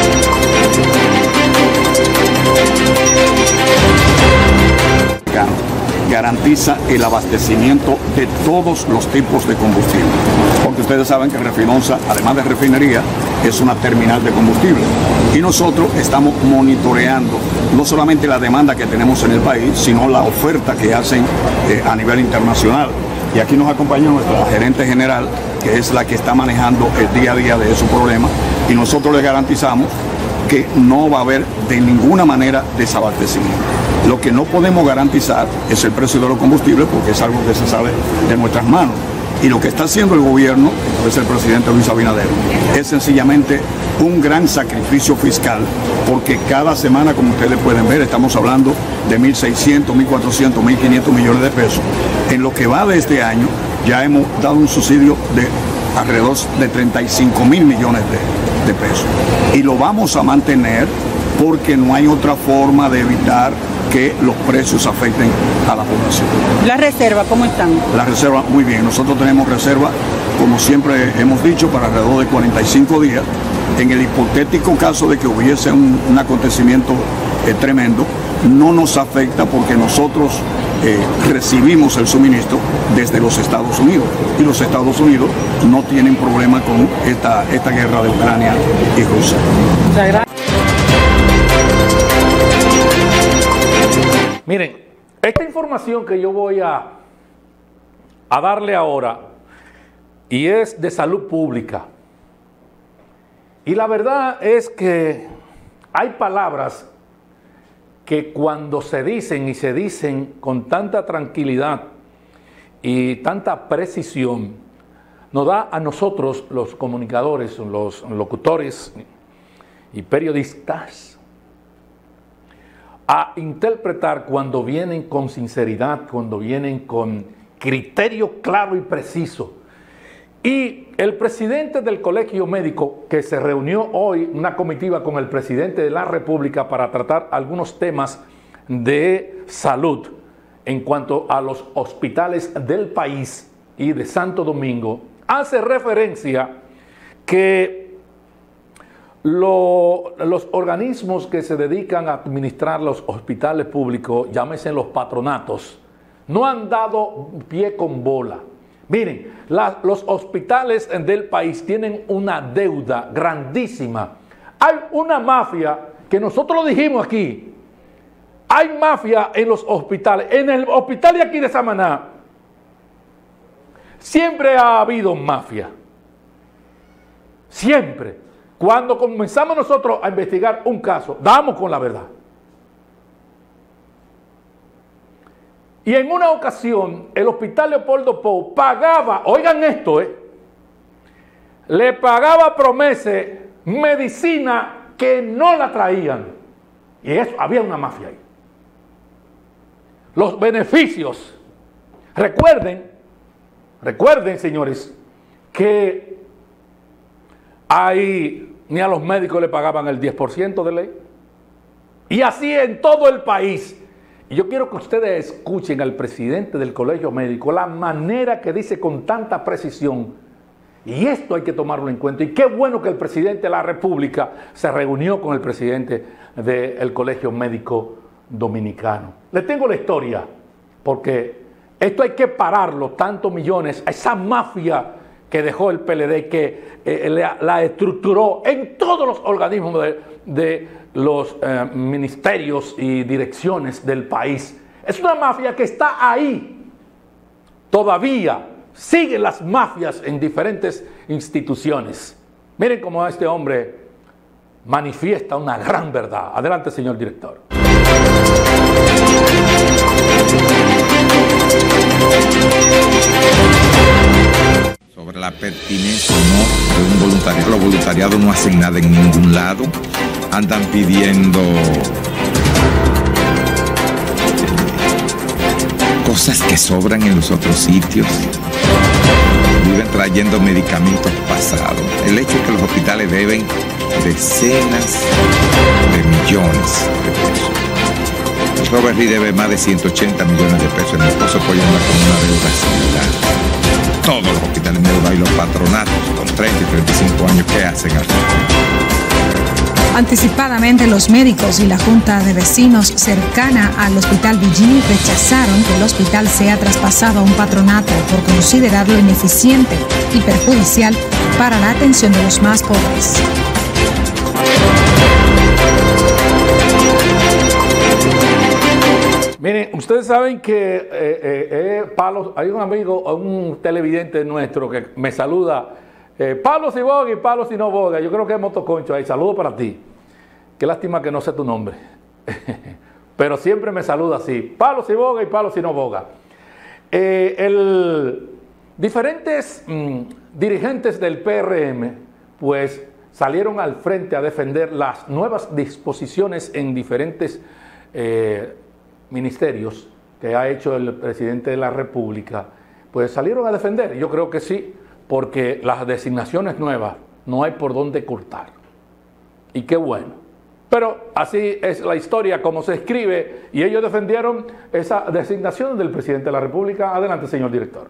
Garantiza el abastecimiento de todos los tipos de combustible, porque ustedes saben que Refironza, además de refinería, es una terminal de combustible, y nosotros estamos monitoreando no solamente la demanda que tenemos en el país, sino la oferta que hacen a nivel internacional. Y aquí nos acompaña nuestra gerente general, que es la que está manejando el día a día de esos problemas, y nosotros le garantizamos que no va a haber de ninguna manera desabastecimiento. Lo que no podemos garantizar es el precio de los combustibles, porque es algo que se sale de nuestras manos. Y lo que está haciendo el gobierno, que es el presidente Luis Abinader, es sencillamente un gran sacrificio fiscal, porque cada semana, como ustedes pueden ver, estamos hablando de 1.600, 1.400, 1.500 millones de pesos. En lo que va de este año, ya hemos dado un subsidio de alrededor de 35.000 millones de pesos. Y lo vamos a mantener porque no hay otra forma de evitar que los precios afecten a la población. ¿La reserva cómo están? La reserva muy bien. Nosotros tenemos reserva, como siempre hemos dicho, para alrededor de 45 días. En el hipotético caso de que hubiese un acontecimiento tremendo, no nos afecta porque nosotros recibimos el suministro desde los Estados Unidos, y los Estados Unidos no tienen problema con esta guerra de Ucrania y Rusia. Muchas gracias. Miren, esta información que yo voy a darle ahora, y es de salud pública, y la verdad es que hay palabras que cuando se dicen, y se dicen con tanta tranquilidad y tanta precisión, nos da a nosotros, los comunicadores, los locutores y periodistas, a interpretar cuando vienen con sinceridad, cuando vienen con criterio claro y preciso. Y el presidente del Colegio Médico, que se reunió hoy, una comitiva con el presidente de la República para tratar algunos temas de salud en cuanto a los hospitales del país y de Santo Domingo, hace referencia que los organismos que se dedican a administrar los hospitales públicos, llámese los patronatos, no han dado pie con bola. Miren, los hospitales del país tienen una deuda grandísima. Hay una mafia, que nosotros lo dijimos aquí, hay mafia en los hospitales. En el hospital de aquí de Samaná siempre ha habido mafia. Siempre. Cuando comenzamos nosotros a investigar un caso, damos con la verdad. Y en una ocasión, el Hospital Leopoldo Pou pagaba, oigan esto, le pagaba Promese medicina que no la traían. Y eso, había una mafia ahí. Los beneficios. Recuerden, señores, que ahí ni a los médicos le pagaban el 10% de ley. Y así en todo el país. Y yo quiero que ustedes escuchen al presidente del Colegio Médico, la manera que dice con tanta precisión Y esto hay que tomarlo en cuenta. Y qué bueno que el presidente de la República se reunió con el presidente del Colegio Médico Dominicano. Le tengo la historia, porque esto hay que pararlo, tantos millones, a esa mafia que dejó el PLD, que la estructuró en todos los organismos de los ministerios y direcciones del país. Es una mafia que está ahí. Todavía siguen las mafias en diferentes instituciones. Miren cómo este hombre manifiesta una gran verdad. Adelante, señor director. Sobre la pertinencia o no de un voluntariado. Los voluntariados no hacen nada en ningún lado. Andan pidiendo cosas que sobran en los otros sitios. Viven trayendo medicamentos pasados. El hecho es que los hospitales deben decenas de millones de pesos. Robert Reed debe más de 180 millones de pesos. Mi esposo apoya con una deuda similar. Todos los hospitales deuda y los patronatos con 30 y 35 años, ¿qué hacen al Anticipadamente, los médicos y la Junta de Vecinos cercana al Hospital Vigil rechazaron que el hospital sea traspasado a un patronato por considerarlo ineficiente y perjudicial para la atención de los más pobres. Miren, ustedes saben que Palos, hay un amigo, un televidente nuestro que me saluda, Palos y boga y Palos y no boga. Yo creo que es Motoconcho ahí. Saludo para ti. Qué lástima que no sé tu nombre. Pero siempre me saluda así. Palos y boga y Palos y no boga. Diferentes dirigentes del PRM pues salieron al frente a defender las nuevas disposiciones en diferentes ministerios que ha hecho el presidente de la República. Pues salieron a defender. Yo creo que sí, porque las designaciones nuevas no hay por dónde cortar. Y qué bueno. Pero así es la historia como se escribe, y ellos defendieron esa designación del presidente de la República. Adelante, señor director.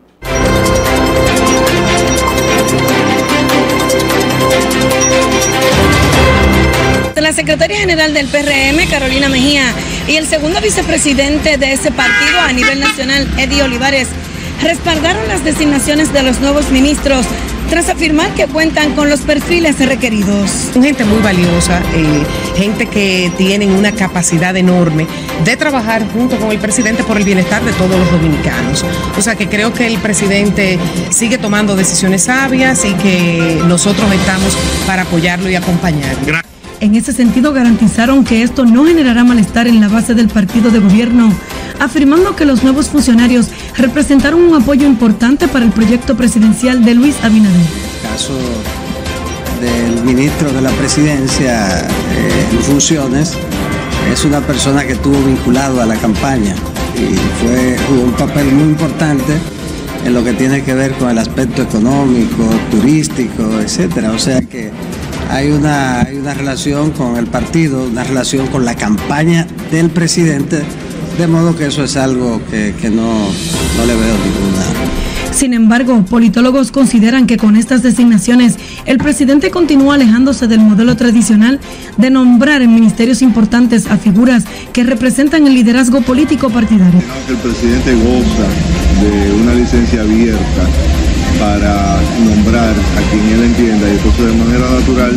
La secretaria general del PRM, Carolina Mejía, y el segundo vicepresidente de ese partido a nivel nacional, Eddie Olivares, respaldaron las designaciones de los nuevos ministros tras afirmar que cuentan con los perfiles requeridos. Son gente muy valiosa, gente que tienen una capacidad enorme de trabajar junto con el presidente por el bienestar de todos los dominicanos. O sea que creo que el presidente sigue tomando decisiones sabias y que nosotros estamos para apoyarlo y acompañarlo. En ese sentido, garantizaron que esto no generará malestar en la base del partido de gobierno, afirmando que los nuevos funcionarios representaron un apoyo importante para el proyecto presidencial de Luis Abinader. El caso del ministro de la presidencia en funciones es una persona que estuvo vinculado a la campaña y jugó un papel muy importante en lo que tiene que ver con el aspecto económico, turístico, etcétera. O sea que hay una relación con el partido, una relación con la campaña del presidente, de modo que eso es algo que no le veo ninguna. Sin embargo, politólogos consideran que con estas designaciones el presidente continúa alejándose del modelo tradicional de nombrar en ministerios importantes a figuras que representan el liderazgo político partidario. El presidente goza de una licencia abierta para nombrar a quien él entienda, y entonces de manera natural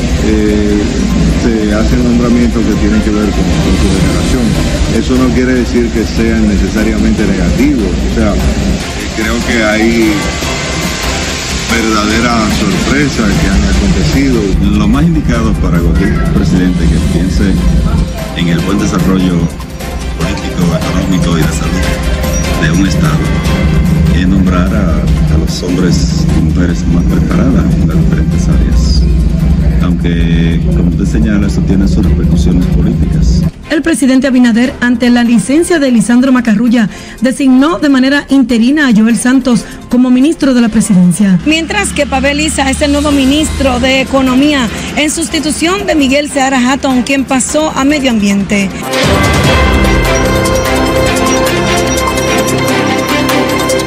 se hacen nombramientos que tienen que ver con su generación. Eso no quiere decir que sean necesariamente negativos, o sea, creo que hay verdaderas sorpresas que han acontecido. Lo más indicado para cualquier presidente que piense en el buen desarrollo político, económico y de salud de un Estado es nombrar a los hombres y mujeres más preparadas en las diferentes áreas. Aunque, como usted señala, eso tiene sus repercusiones políticas. El presidente Abinader, ante la licencia de Lisandro Macarrulla, designó de manera interina a Joel Santos como ministro de la presidencia. Mientras que Pavel Issa es el nuevo ministro de Economía, en sustitución de Miguel Seara Hatton, quien pasó a Medio Ambiente.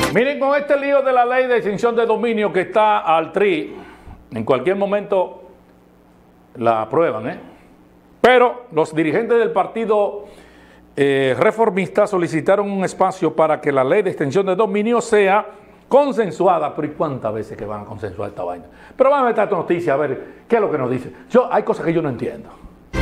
Miren, con este lío de la ley de extinción de dominio que está al tri, en cualquier momento la aprueban, Pero los dirigentes del partido reformista solicitaron un espacio para que la ley de extinción de dominio sea consensuada. Pero ¿y cuántas veces que van a consensuar esta vaina? Pero vamos a ver esta noticia, a ver qué es lo que nos dice. Hay cosas que yo no entiendo.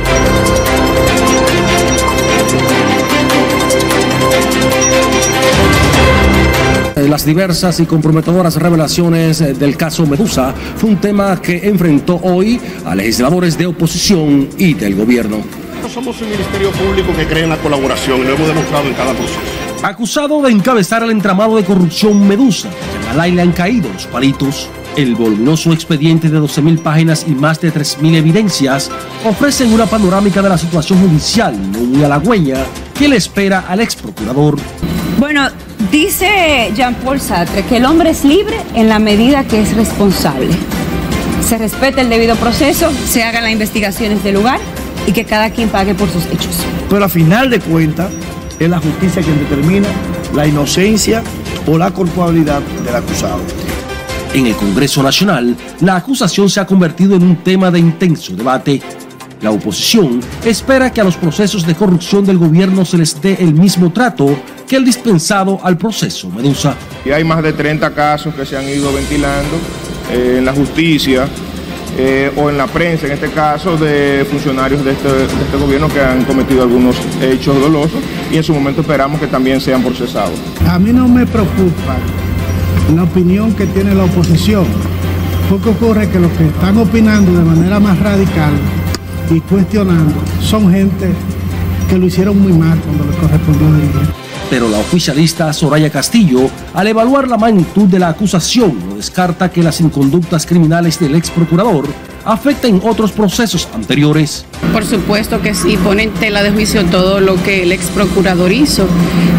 Las diversas y comprometedoras revelaciones del caso Medusa fue un tema que enfrentó hoy a legisladores de oposición y del gobierno. Somos un ministerio público que cree en la colaboración y lo hemos demostrado en cada proceso. Acusado de encabezar el entramado de corrupción Medusa, a Yanalay le han caído los palitos. El voluminoso expediente de 12.000 páginas y más de 3.000 evidencias ofrecen una panorámica de la situación judicial no muy halagüeña que le espera al ex procurador. Bueno, dice Jean-Paul Sartre que el hombre es libre en la medida que es responsable. Se respete el debido proceso, se hagan las investigaciones del lugar y que cada quien pague por sus hechos. Pero a final de cuentas es la justicia quien determina la inocencia o la culpabilidad del acusado. En el Congreso Nacional, la acusación se ha convertido en un tema de intenso debate. La oposición espera que a los procesos de corrupción del gobierno se les dé el mismo trato que el dispensado al proceso Medusa. Y hay más de 30 casos que se han ido ventilando en la justicia o en la prensa, en este caso, de funcionarios de este gobierno que han cometido algunos hechos dolosos y en su momento esperamos que también sean procesados. A mí no me preocupa la opinión que tiene la oposición, porque ocurre que los que están opinando de manera más radical y cuestionando son gente que lo hicieron muy mal cuando les correspondió dirigir. Pero la oficialista Soraya Castillo, al evaluar la magnitud de la acusación, no descarta que las inconductas criminales del ex procurador afecten otros procesos anteriores. Por supuesto que sí, pone en tela de juicio todo lo que el ex procurador hizo.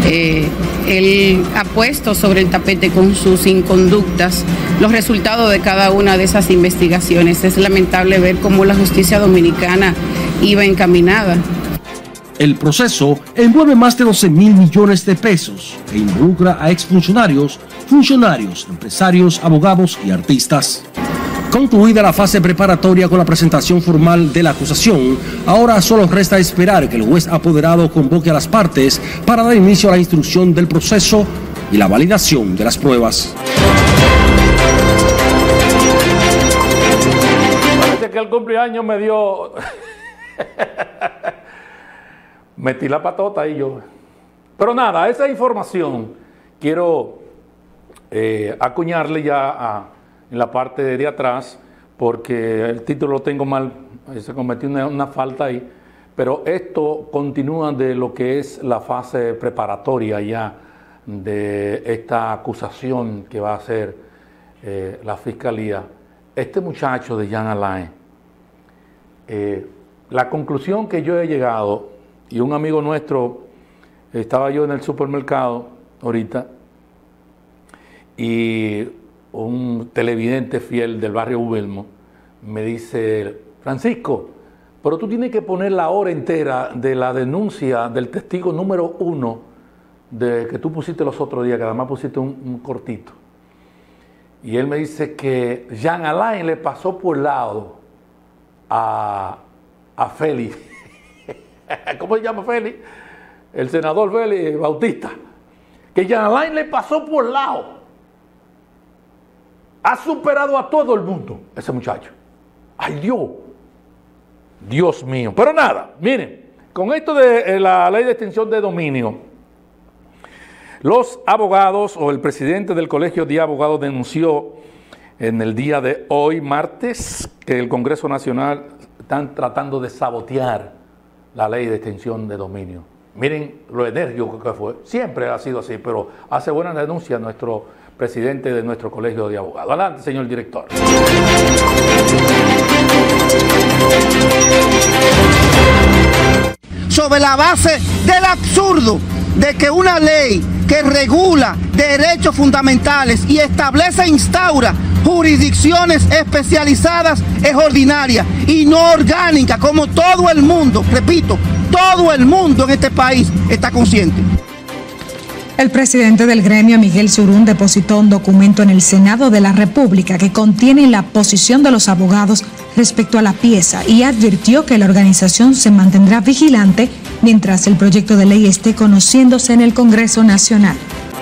Él ha puesto sobre el tapete con sus inconductas los resultados de cada una de esas investigaciones. Es lamentable ver cómo la justicia dominicana iba encaminada. El proceso envuelve más de 12.000 millones de pesos e involucra a exfuncionarios, funcionarios, empresarios, abogados y artistas. Concluida la fase preparatoria con la presentación formal de la acusación, ahora solo resta esperar que el juez apoderado convoque a las partes para dar inicio a la instrucción del proceso y la validación de las pruebas. Parece que el cumpleaños me dio... Metí la patota ahí yo. Pero nada, esa información quiero acuñarle ya en la parte de atrás, porque el título lo tengo mal, se cometió una falta ahí, pero esto continúa de lo que es la fase preparatoria ya de esta acusación que va a hacer la Fiscalía. Este muchacho de Yanalay, la conclusión que yo he llegado, y un amigo nuestro, estaba yo en el supermercado ahorita, y un televidente fiel del barrio Ubelmo me dice: Francisco, pero tú tienes que poner la hora entera de la denuncia del testigo número 1 de que tú pusiste los otros días, que además pusiste un cortito. Y él me dice que Yanalay le pasó por lado a Félix. ¿Cómo se llama Félix? El senador Félix Bautista. Que Yanalay le pasó por lado. Ha superado a todo el mundo, ese muchacho. ¡Ay, Dios! Dios mío. Pero nada, miren, con esto de la ley de extinción de dominio, los abogados o el presidente del Colegio de Abogados denunció en el día de hoy, martes, que el Congreso Nacional están tratando de sabotear la ley de extinción de dominio. Miren lo enérgico que fue. Siempre ha sido así, pero hace buena denuncia nuestro presidente de nuestro Colegio de Abogados. Adelante, señor director. Sobre la base del absurdo de que una ley que regula derechos fundamentales y establece e instaura jurisdicciones especializadas es ordinaria y no orgánica, como todo el mundo, repito, todo el mundo en este país está consciente. El presidente del gremio, Miguel Surún, depositó un documento en el Senado de la República que contiene la posición de los abogados respecto a la pieza y advirtió que la organización se mantendrá vigilante mientras el proyecto de ley esté conociéndose en el Congreso Nacional.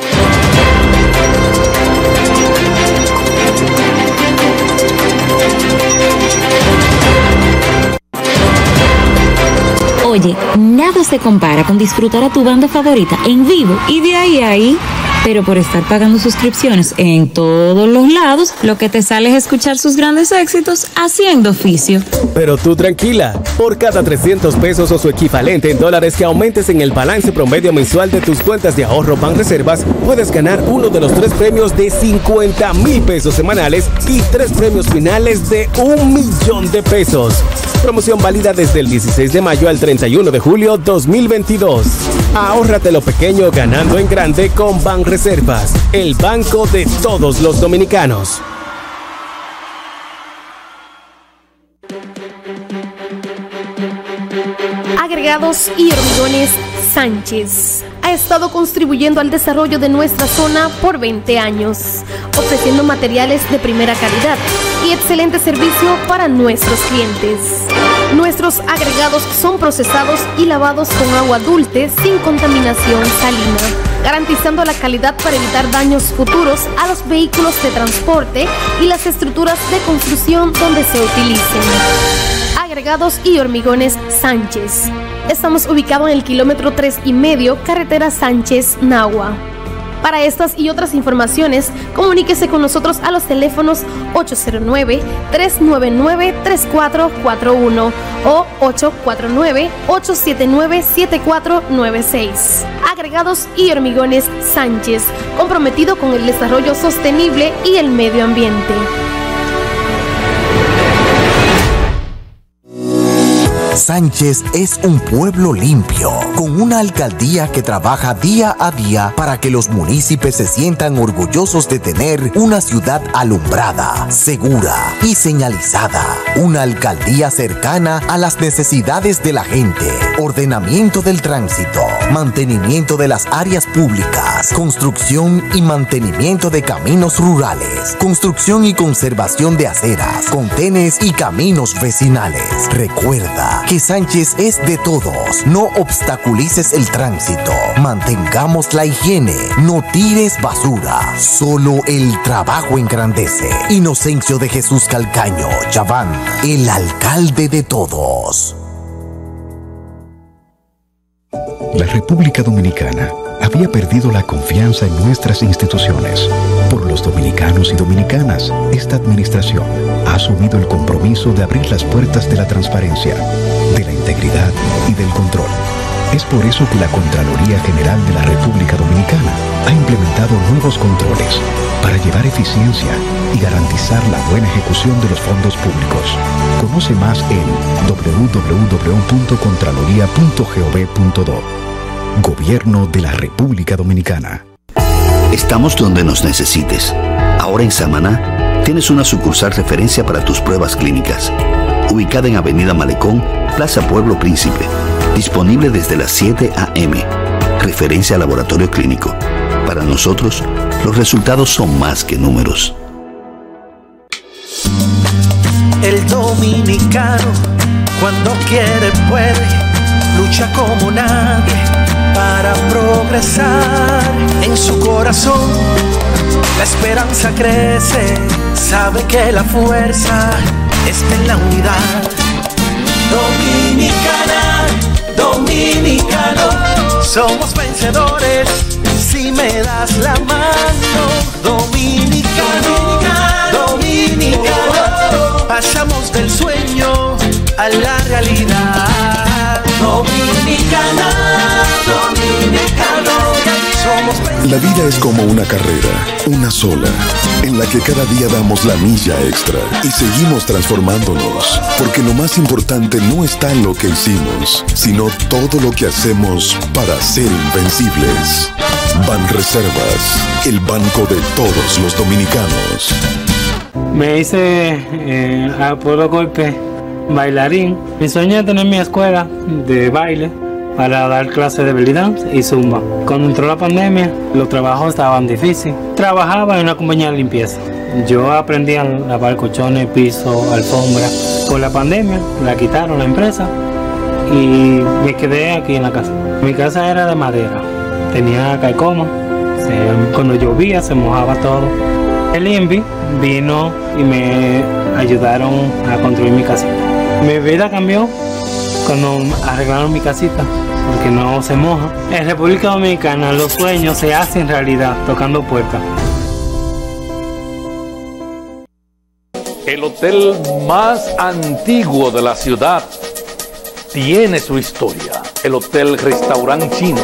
Oye, nada se compara con disfrutar a tu banda favorita en vivo y de ahí a ahí, pero por estar pagando suscripciones en todos los lados, lo que te sale es escuchar sus grandes éxitos haciendo oficio. Pero tú tranquila, por cada 300 pesos o su equivalente en dólares que aumentes en el balance promedio mensual de tus cuentas de ahorro Banreservas, puedes ganar uno de los 3 premios de 50,000 pesos semanales y 3 premios finales de 1,000,000 de pesos. Promoción válida desde el 16 de mayo al 31 de julio 2022. Ahórrate lo pequeño ganando en grande con Banreservas, el banco de todos los dominicanos. Agregados y Hormigones Sánchez ha estado contribuyendo al desarrollo de nuestra zona por 20 años, ofreciendo materiales de primera calidad y excelente servicio para nuestros clientes. Nuestros agregados son procesados y lavados con agua dulce sin contaminación salina, garantizando la calidad para evitar daños futuros a los vehículos de transporte y las estructuras de construcción donde se utilicen. Agregados y Hormigones Sánchez. Estamos ubicados en el kilómetro 3,5, carretera Sánchez-Nagua. Para estas y otras informaciones, comuníquese con nosotros a los teléfonos 809-399-3441 o 849-879-7496. Agregados y Hormigones Sánchez, comprometido con el desarrollo sostenible y el medio ambiente. Sánchez es un pueblo limpio, con una alcaldía que trabaja día a día para que los municipios se sientan orgullosos de tener una ciudad alumbrada, segura y señalizada. Una alcaldía cercana a las necesidades de la gente, ordenamiento del tránsito, mantenimiento de las áreas públicas, construcción y mantenimiento de caminos rurales, construcción y conservación de aceras, contenes y caminos vecinales. Recuerda que Sánchez es de todos. No obstaculices el tránsito. Mantengamos la higiene. No tires basura. Solo el trabajo engrandece. Inocencio de Jesús Calcaño, Chaván, el alcalde de todos. La República Dominicana había perdido la confianza en nuestras instituciones. Por los dominicanos y dominicanas, esta administración ha asumido el compromiso de abrir las puertas de la transparencia, de la integridad y del control. Es por eso que la Contraloría General de la República Dominicana ha implementado nuevos controles para llevar eficiencia y garantizar la buena ejecución de los fondos públicos. Conoce más en www.contraloría.gov.do. Gobierno de la República Dominicana. Estamos donde nos necesites. Ahora en Samaná tienes una sucursal referencia para tus pruebas clínicas. Ubicada en Avenida Malecón, Plaza Pueblo Príncipe. Disponible desde las 7 a.m. Referencia al laboratorio clínico. Para nosotros, los resultados son más que números. El dominicano, cuando quiere puede, lucha como nadie para progresar. En su corazón la esperanza crece, sabe que la fuerza está en la unidad. Dominicana, dominicano, somos vencedores si me das la mano. Dominicano, dominicano, pasamos del sueño a la realidad. Dominicana, dominicano, somos vencedores. La vida es como una carrera, una sola, en la que cada día damos la milla extra y seguimos transformándonos, porque lo más importante no está en lo que hicimos, sino todo lo que hacemos para ser invencibles. Banreservas, el banco de todos los dominicanos. Me hice a puro golpe bailarín. Mi sueño es tener mi escuela de baile para dar clases de belly dance y zumba. Cuando entró la pandemia, los trabajos estaban difíciles. Trabajaba en una compañía de limpieza. Yo aprendí a lavar colchones, piso, alfombra. Por la pandemia la quitaron la empresa y me quedé aquí en la casa. Mi casa era de madera, tenía calcoma, cuando llovía se mojaba todo. El INVI vino y me ayudaron a construir mi casita. Mi vida cambió cuando arreglaron mi casita, porque no se moja. En República Dominicana los sueños se hacen realidad tocando puertas. El hotel más antiguo de la ciudad tiene su historia. El Hotel Restaurant Chino.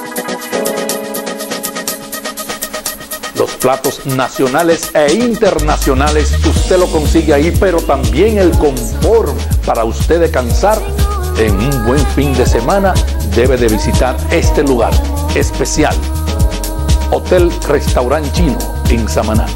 Los platos nacionales e internacionales usted lo consigue ahí, pero también el confort para usted descansar en un buen fin de semana. Debe de visitar este lugar especial. Hotel Restaurant Chino en Samaná.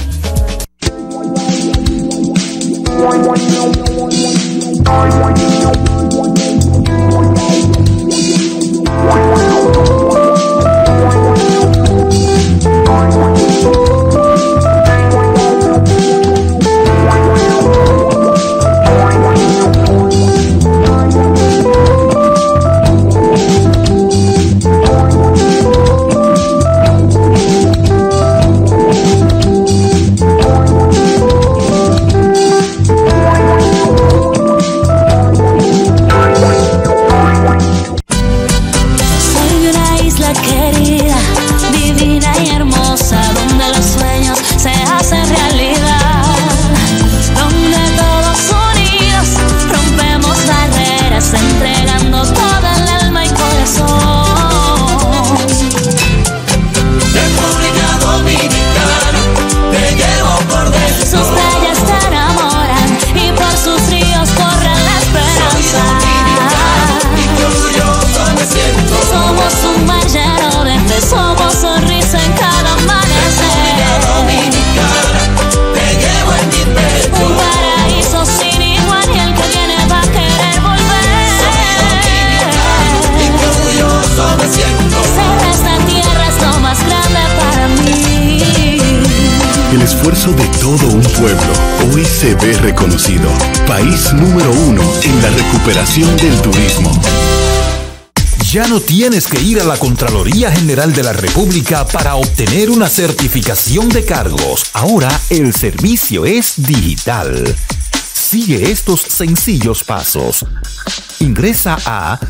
El esfuerzo de todo un pueblo hoy se ve reconocido. País número 1 en la recuperación del turismo. Ya no tienes que ir a la Contraloría General de la República para obtener una certificación de cargos. Ahora el servicio es digital. Sigue estos sencillos pasos. Ingresa a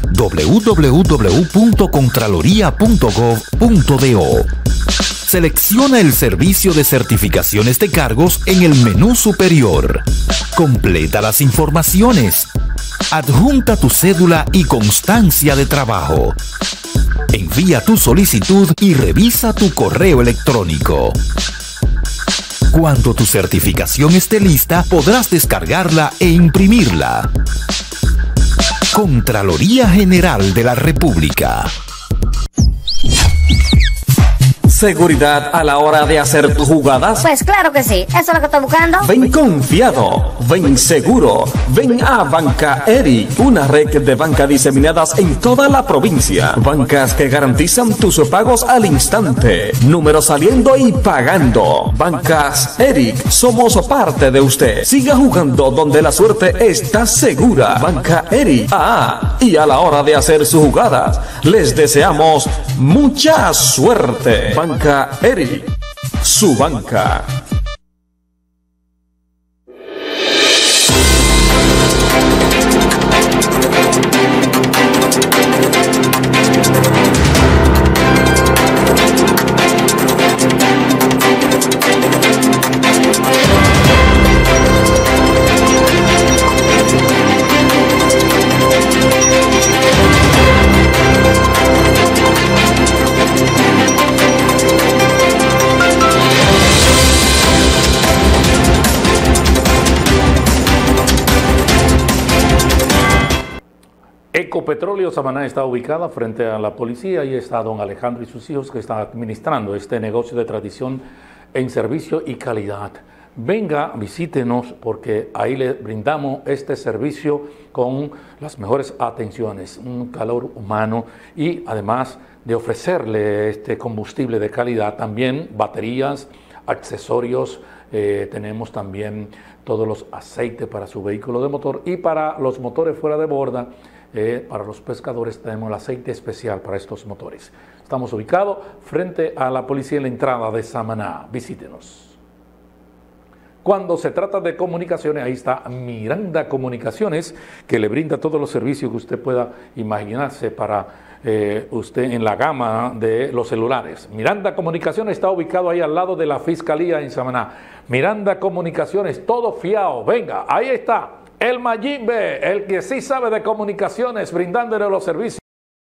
www.contraloría.gov.do. Selecciona el servicio de certificaciones de cargos en el menú superior. Completa las informaciones. Adjunta tu cédula y constancia de trabajo. Envía tu solicitud y revisa tu correo electrónico. Cuando tu certificación esté lista, podrás descargarla e imprimirla. Contraloría General de la República. ¿Seguridad a la hora de hacer tus jugadas? Pues claro que sí, eso es lo que estoy buscando. Ven confiado, ven seguro, ven a Banca Eri, una red de bancas diseminadas en toda la provincia. Bancas que garantizan tus pagos al instante, números saliendo y pagando. Bancas Eri, somos parte de usted. Siga jugando donde la suerte está segura. Banca Eri, y a la hora de hacer sus jugadas, les deseamos mucha suerte. Banca Eri, su banca. Ecopetróleo Samaná está ubicada frente a la policía y está don Alejandro y sus hijos que están administrando este negocio de tradición en servicio y calidad. venga, visítenos, porque ahí le brindamos este servicio con las mejores atenciones, un calor humano y además de ofrecerle este combustible de calidad, también baterías, accesorios, tenemos también todos los aceites para su vehículo de motor y para los motores fuera de borda, para los pescadores tenemos el aceite especial para estos motores. Estamos ubicados frente a la policía en la entrada de Samaná. Visítenos. Cuando se trata de comunicaciones, ahí está Miranda Comunicaciones, que le brinda todos los servicios que usted pueda imaginarse para usted en la gama de los celulares. Miranda Comunicaciones está ubicado ahí al lado de la Fiscalía en Samaná. Miranda Comunicaciones, todo fiado. Venga, ahí está el Mayimbe, el que sí sabe de comunicaciones, brindándole los servicios.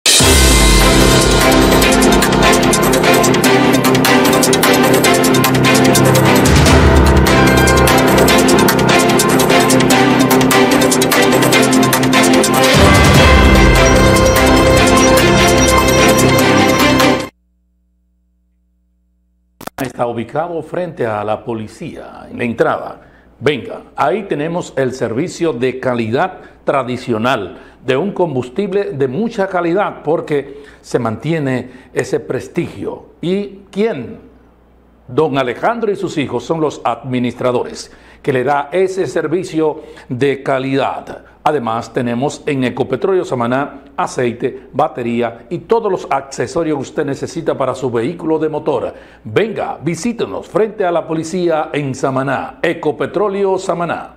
Está ubicado frente a la policía, en la entrada. Venga, ahí tenemos el servicio de calidad tradicional, de un combustible de mucha calidad, porque se mantiene ese prestigio. ¿Y quién? Don Alejandro y sus hijos son los administradores que le da ese servicio de calidad. Además, tenemos en Ecopetróleo Samaná aceite, batería y todos los accesorios que usted necesita para su vehículo de motor. Venga, visítenos frente a la policía en Samaná. Ecopetróleo Samaná.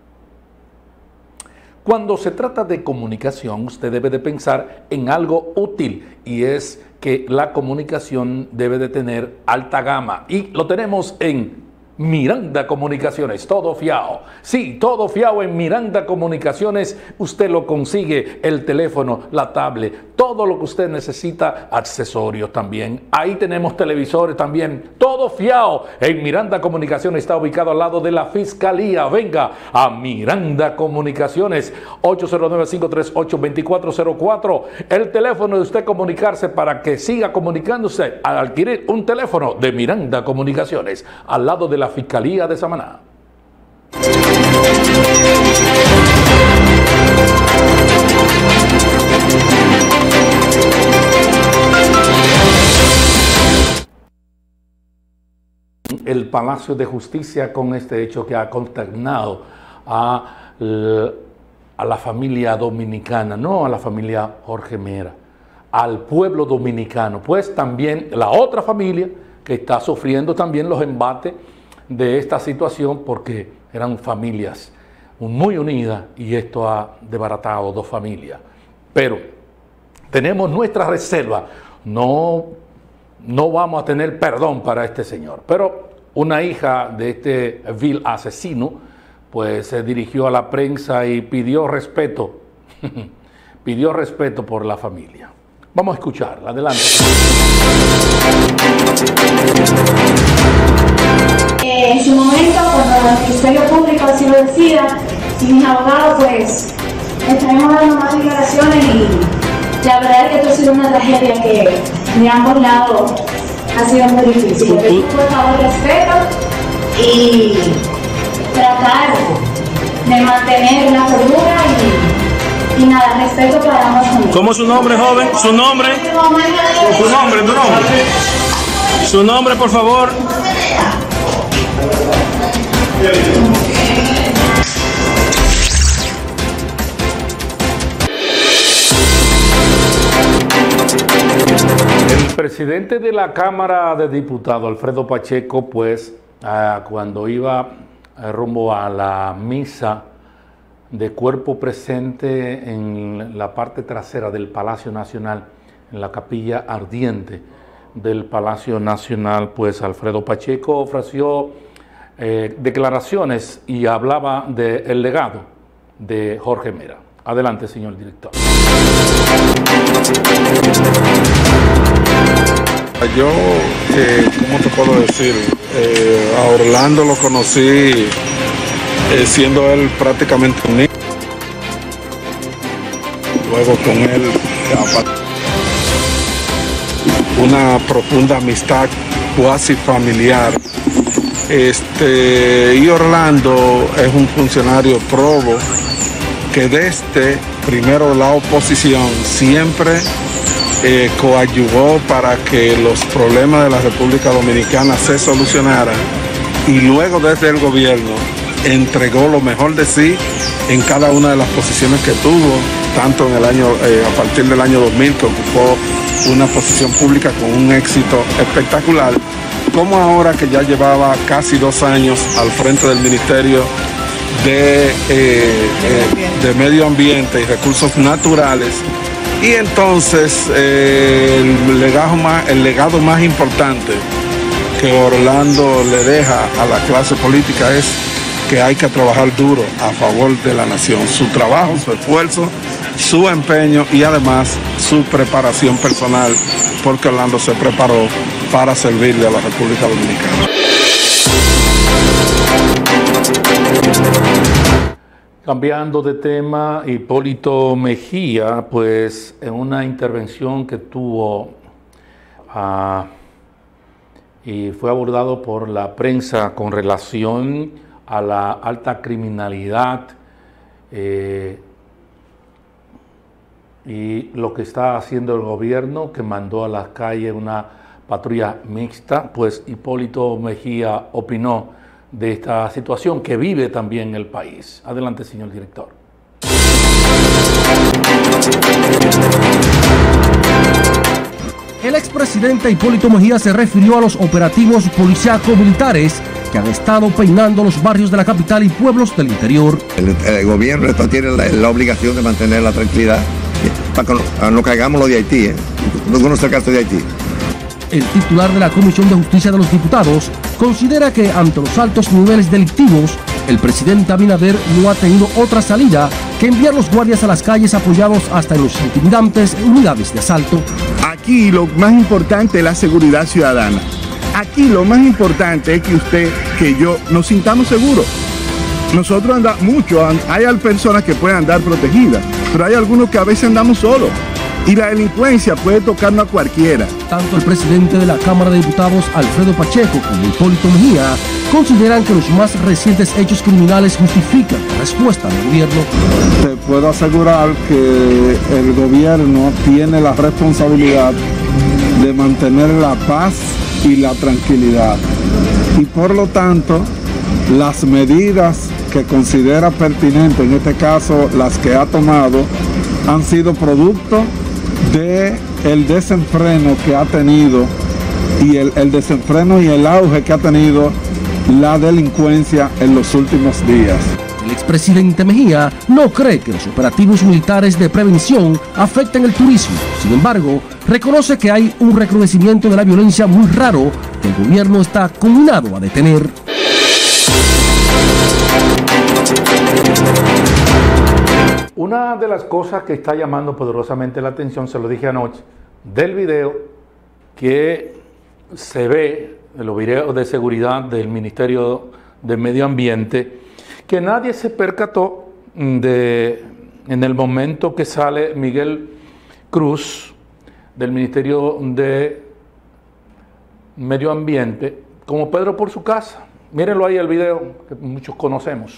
Cuando se trata de comunicación, usted debe de pensar en algo útil, y es que la comunicación debe de tener alta gama, y lo tenemos en Miranda Comunicaciones, todo fiao. Sí, todo fiao en Miranda Comunicaciones. Usted lo consigue, el teléfono, la tablet, todo lo que usted necesita, accesorios también. Ahí tenemos televisores también, todo fiao. En Miranda Comunicaciones está ubicado al lado de la Fiscalía. Venga a Miranda Comunicaciones, 809-538-2404. El teléfono de usted comunicarse para que siga comunicándose al adquirir un teléfono de Miranda Comunicaciones, al lado de la Fiscalía de Samaná. El Palacio de Justicia con este hecho que ha consternado a la familia dominicana, no a la familia Jorge Mera, al pueblo dominicano, pues también la otra familia que está sufriendo también los embates de esta situación, porque eran familias muy unidas y esto ha desbaratado dos familias. Pero tenemos nuestra reserva, no vamos a tener perdón para este señor. Pero una hija de este vil asesino pues se dirigió a la prensa y pidió respeto, pidió respeto por la familia. Vamos a escucharla, adelante. En su momento, cuando el Ministerio Público así lo decida, si mis abogados, pues estaremos dando más declaraciones, y la verdad es que esto ha sido una tragedia que de ambos lados ha sido muy difícil. Le pido por favor respeto y tratar de mantener la cordura y nada, respeto para ambas familias. ¿Cómo es su nombre, joven? ¿Su nombre? ¿Tu nombre? Su nombre, por favor. El presidente de la Cámara de Diputados, Alfredo Pacheco, pues cuando iba rumbo a la misa de cuerpo presente en la parte trasera del Palacio Nacional, en la capilla ardiente del Palacio Nacional, pues Alfredo Pacheco ofreció declaraciones y hablaba del legado de Jorge Mera. Adelante, señor director. Yo, ¿cómo te puedo decir? A Orlando lo conocí siendo él prácticamente un niño. Luego con él una profunda amistad cuasi familiar Y Orlando es un funcionario probo que desde primero la oposición siempre coadyuvó para que los problemas de la República Dominicana se solucionaran, y luego desde el gobierno entregó lo mejor de sí en cada una de las posiciones que tuvo, tanto en el año, a partir del año 2000, que ocupó una posición pública con un éxito espectacular, como ahora que ya llevaba casi 2 años al frente del Ministerio de Medio Ambiente y Recursos Naturales. Y entonces el legado más importante que Orlando le deja a la clase política es que hay que trabajar duro a favor de la nación. Su trabajo, su esfuerzo, su empeño y además su preparación personal, porque Orlando se preparó para servirle a la República Dominicana. Cambiando de tema, Hipólito Mejía, pues en una intervención que tuvo y fue abordado por la prensa con relación a la alta criminalidad y lo que está haciendo el gobierno, que mandó a las calles una patrulla mixta, pues Hipólito Mejía opinó de esta situación que vive también el país. Adelante, señor director. El expresidente Hipólito Mejía se refirió a los operativos policíaco-militares que han estado peinando los barrios de la capital y pueblos del interior. El gobierno tiene la obligación de mantener la tranquilidad para que no caigamos lo de Haití. No conoce el caso de Haití. El titular de la Comisión de Justicia de los Diputados considera que ante los altos niveles delictivos, el presidente Abinader no ha tenido otra salida que enviar los guardias a las calles apoyados hasta en los intimidantes unidades de asalto. Aquí lo más importante es la seguridad ciudadana. Aquí lo más importante es que usted, que yo, nos sintamos seguros. Nosotros andamos mucho, hay personas que pueden andar protegidas, pero hay algunos que a veces andamos solos. Y la delincuencia puede tocarnos a cualquiera. Tanto el presidente de la Cámara de Diputados, Alfredo Pacheco, como Hipólito Mejía, consideran que los más recientes hechos criminales justifican la respuesta del gobierno. Te puedo asegurar que el gobierno tiene la responsabilidad de mantener la paz y la tranquilidad. Y por lo tanto, las medidas que considera pertinentes, en este caso las que ha tomado, han sido producto del desenfreno que ha tenido y el desenfreno y el auge que ha tenido la delincuencia en los últimos días. El expresidente Mejía no cree que los operativos militares de prevención afecten el turismo. Sin embargo, reconoce que hay un recrudecimiento de la violencia muy raro que el gobierno está conminado a detener. Una de las cosas que está llamando poderosamente la atención, se lo dije anoche, del video que se ve, en los videos de seguridad del Ministerio de Medio Ambiente, que nadie se percató en el momento que sale Miguel Cruz del Ministerio de Medio Ambiente, como Pedro por su casa. Mírenlo ahí el video que muchos conocemos.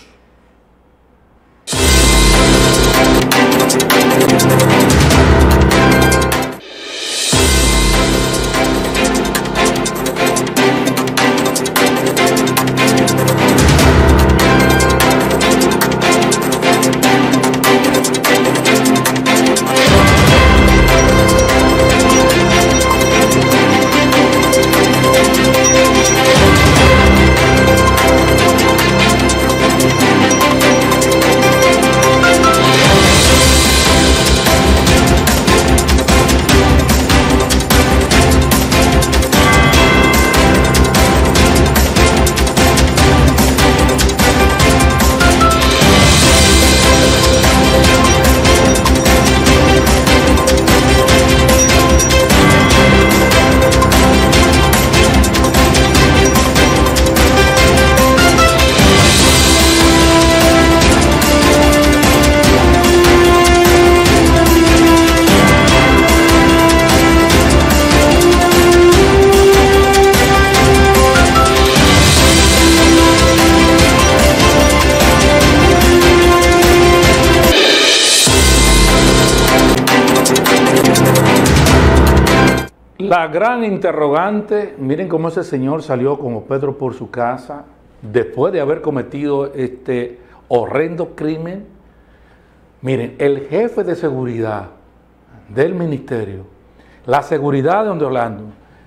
La gran interrogante, miren cómo ese señor salió como Pedro por su casa después de haber cometido este horrendo crimen. Miren, el jefe de seguridad del ministerio, la seguridad de Orlando,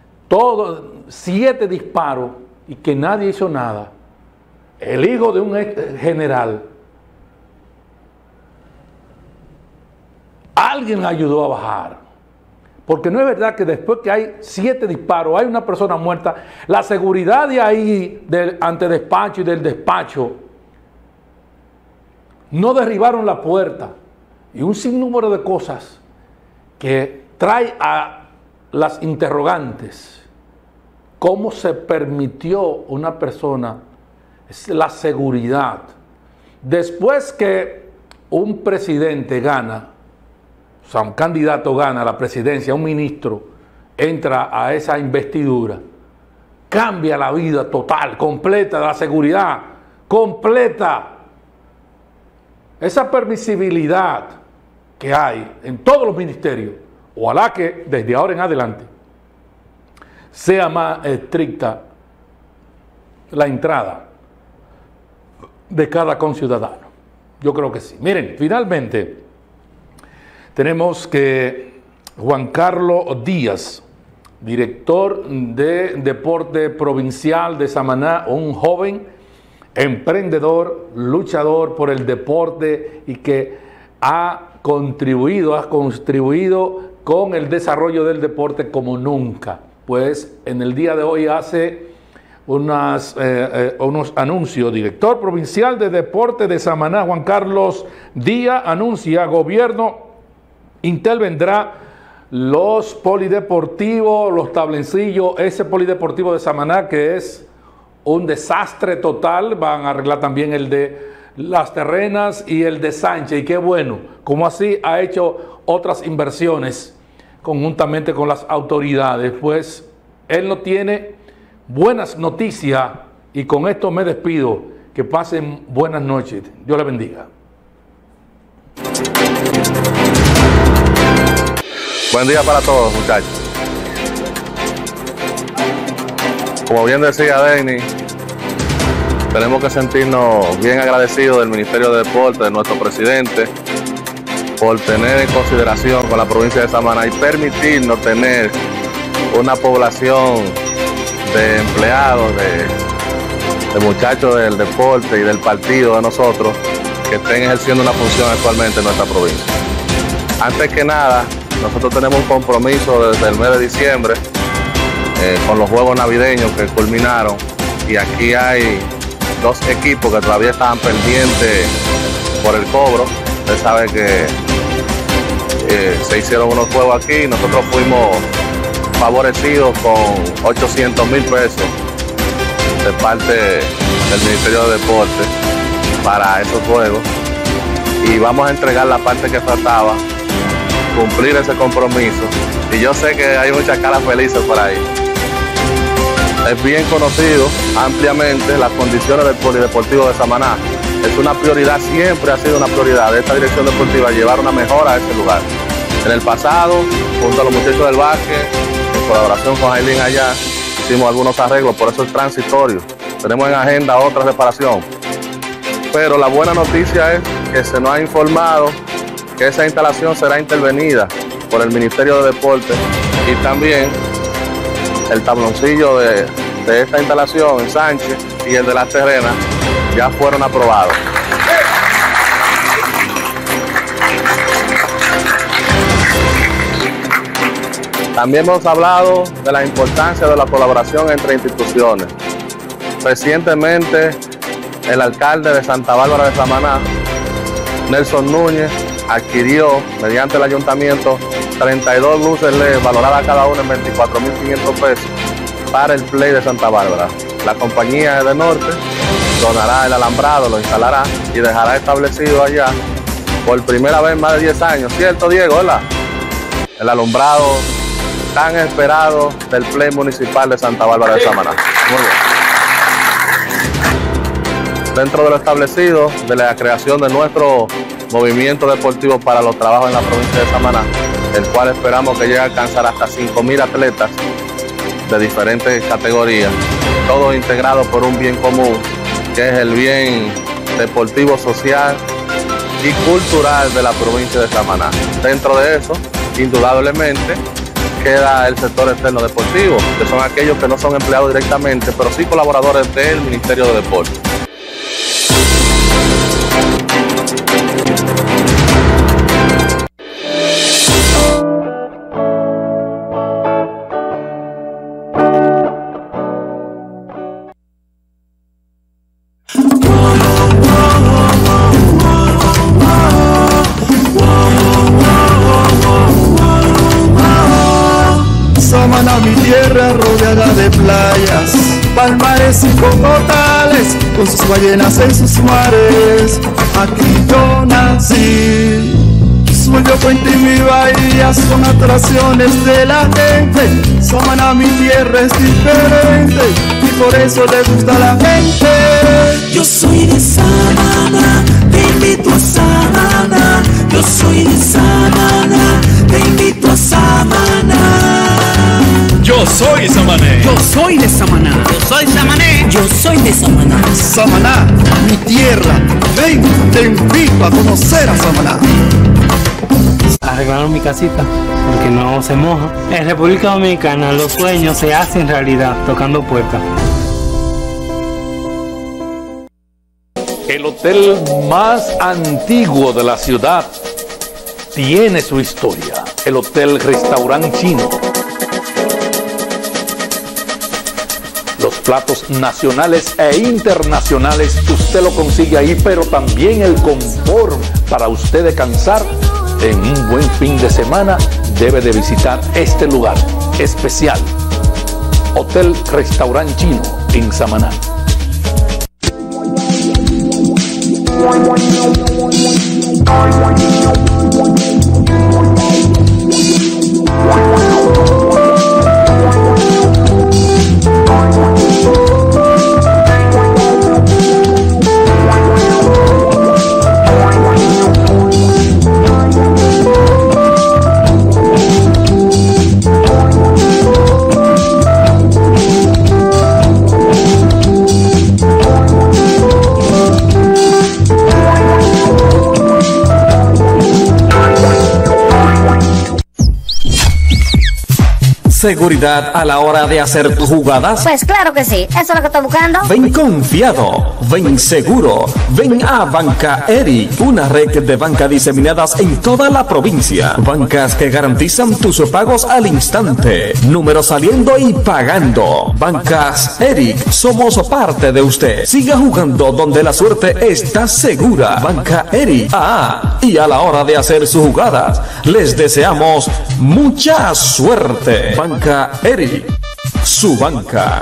7 disparos y que nadie hizo nada. El hijo de un general, alguien ayudó a bajar. Porque no es verdad que después que hay 7 disparos, hay una persona muerta, la seguridad de ahí, del antedespacho y del despacho, no derribaron la puerta. Y un sinnúmero de cosas que trae a las interrogantes. ¿Cómo se permitió una persona la seguridad? Después que un presidente gana, o sea, un candidato gana a la presidencia, un ministro entra a esa investidura, cambia la vida total, completa, de la seguridad, completa. Esa permisibilidad que hay en todos los ministerios, ojalá que desde ahora en adelante sea más estricta la entrada de cada conciudadano. Yo creo que sí. Miren, finalmente tenemos que Juan Carlos Díaz, director de Deporte Provincial de Samaná, un joven emprendedor, luchador por el deporte y que ha contribuido con el desarrollo del deporte como nunca. Pues en el día de hoy hace unos anuncios. Director Provincial de Deporte de Samaná, Juan Carlos Díaz, anuncia: gobierno intervendrá los polideportivos, los tablencillos, ese polideportivo de Samaná que es un desastre total. Van a arreglar también el de Las Terrenas y el de Sánchez, y qué bueno, como así ha hecho otras inversiones conjuntamente con las autoridades. Pues él no tiene buenas noticias y con esto me despido. Que pasen buenas noches. Dios les bendiga. Buen día para todos, muchachos. Como bien decía Denny, tenemos que sentirnos bien agradecidos del Ministerio de Deporte, de nuestro presidente, por tener en consideración con la provincia de Samaná y permitirnos tener una población de empleados, de muchachos del deporte y del partido de nosotros que estén ejerciendo una función actualmente en nuestra provincia. Antes que nada, nosotros tenemos un compromiso desde el mes de diciembre con los juegos navideños que culminaron, y aquí hay 2 equipos que todavía estaban pendientes por el cobro. Usted sabe que se hicieron unos juegos aquí y nosotros fuimos favorecidos con 800,000 pesos de parte del Ministerio de Deporte para esos juegos, y vamos a entregar la parte que faltaba, cumplir ese compromiso, y yo sé que hay muchas caras felices por ahí. Es bien conocido ampliamente las condiciones del polideportivo de Samaná. Es una prioridad, siempre ha sido una prioridad de esta dirección deportiva llevar una mejora a ese lugar. En el pasado, junto a los muchachos del básquet, en colaboración con Jailín allá, hicimos algunos arreglos, por eso es transitorio. Tenemos en agenda otra reparación. Pero la buena noticia es que se nos ha informado que esa instalación será intervenida por el Ministerio de Deporte, y también el tabloncillo de esta instalación en Sánchez y el de Las Terrenas ya fueron aprobados. También hemos hablado de la importancia de la colaboración entre instituciones. Recientemente, el alcalde de Santa Bárbara de Samaná, Nelson Núñez, adquirió mediante el ayuntamiento 32 luces LED valoradas cada una en 24,500 pesos para el play de Santa Bárbara. La compañía de Norte donará el alambrado, lo instalará y dejará establecido allá por primera vez en más de 10 años, ¿cierto, Diego? ¿Verdad? El alumbrado tan esperado del play municipal de Santa Bárbara de Samaná. Muy bien. dentro de lo establecido de la creación de nuestro movimiento deportivo para los trabajos en la provincia de Samaná, el cual esperamos que llegue a alcanzar hasta 5.000 atletas de diferentes categorías, todos integrados por un bien común, que es el bien deportivo, social y cultural de la provincia de Samaná. Dentro de eso, indudablemente, queda el sector externo deportivo, que son aquellos que no son empleados directamente, pero sí colaboradores del Ministerio de Deportes. Samaná, mi tierra rodeada de playas, palmares y cocotales, con sus ballenas en sus mares. Aquí yo nací, suyo puente y mi bahía son atracciones de la gente. Samaná, mi tierra es diferente y por eso le gusta a la gente. Yo soy de Samaná, te invito a Samaná. Yo soy de Samaná, te invito a Samaná. Yo soy samané. Yo soy de Samaná. Yo soy samané. Yo soy de Samaná. Samaná, mi tierra. Ven, te invito a conocer a Samaná. Arreglaron mi casita porque no se moja. En República Dominicana los sueños se hacen realidad tocando puertas. El hotel más antiguo de la ciudad tiene su historia. El Hotel Restaurant Chino. Los platos nacionales e internacionales usted lo consigue ahí, pero también el confort para usted descansar en un buen fin de semana. Debe de visitar este lugar especial, Hotel Restaurant Chino en Samaná. ¿Seguridad a la hora de hacer tus jugadas? Pues claro que sí, eso es lo que estoy buscando. Ven confiado, ven seguro, ven a Banca Eri, una red de bancas diseminadas en toda la provincia. Bancas que garantizan tus pagos al instante, números saliendo y pagando. Bancas Eri, somos parte de usted. Siga jugando donde la suerte está segura. Banca Eri, y a la hora de hacer sus jugadas, les deseamos mucha suerte. Banca Eri, su banca.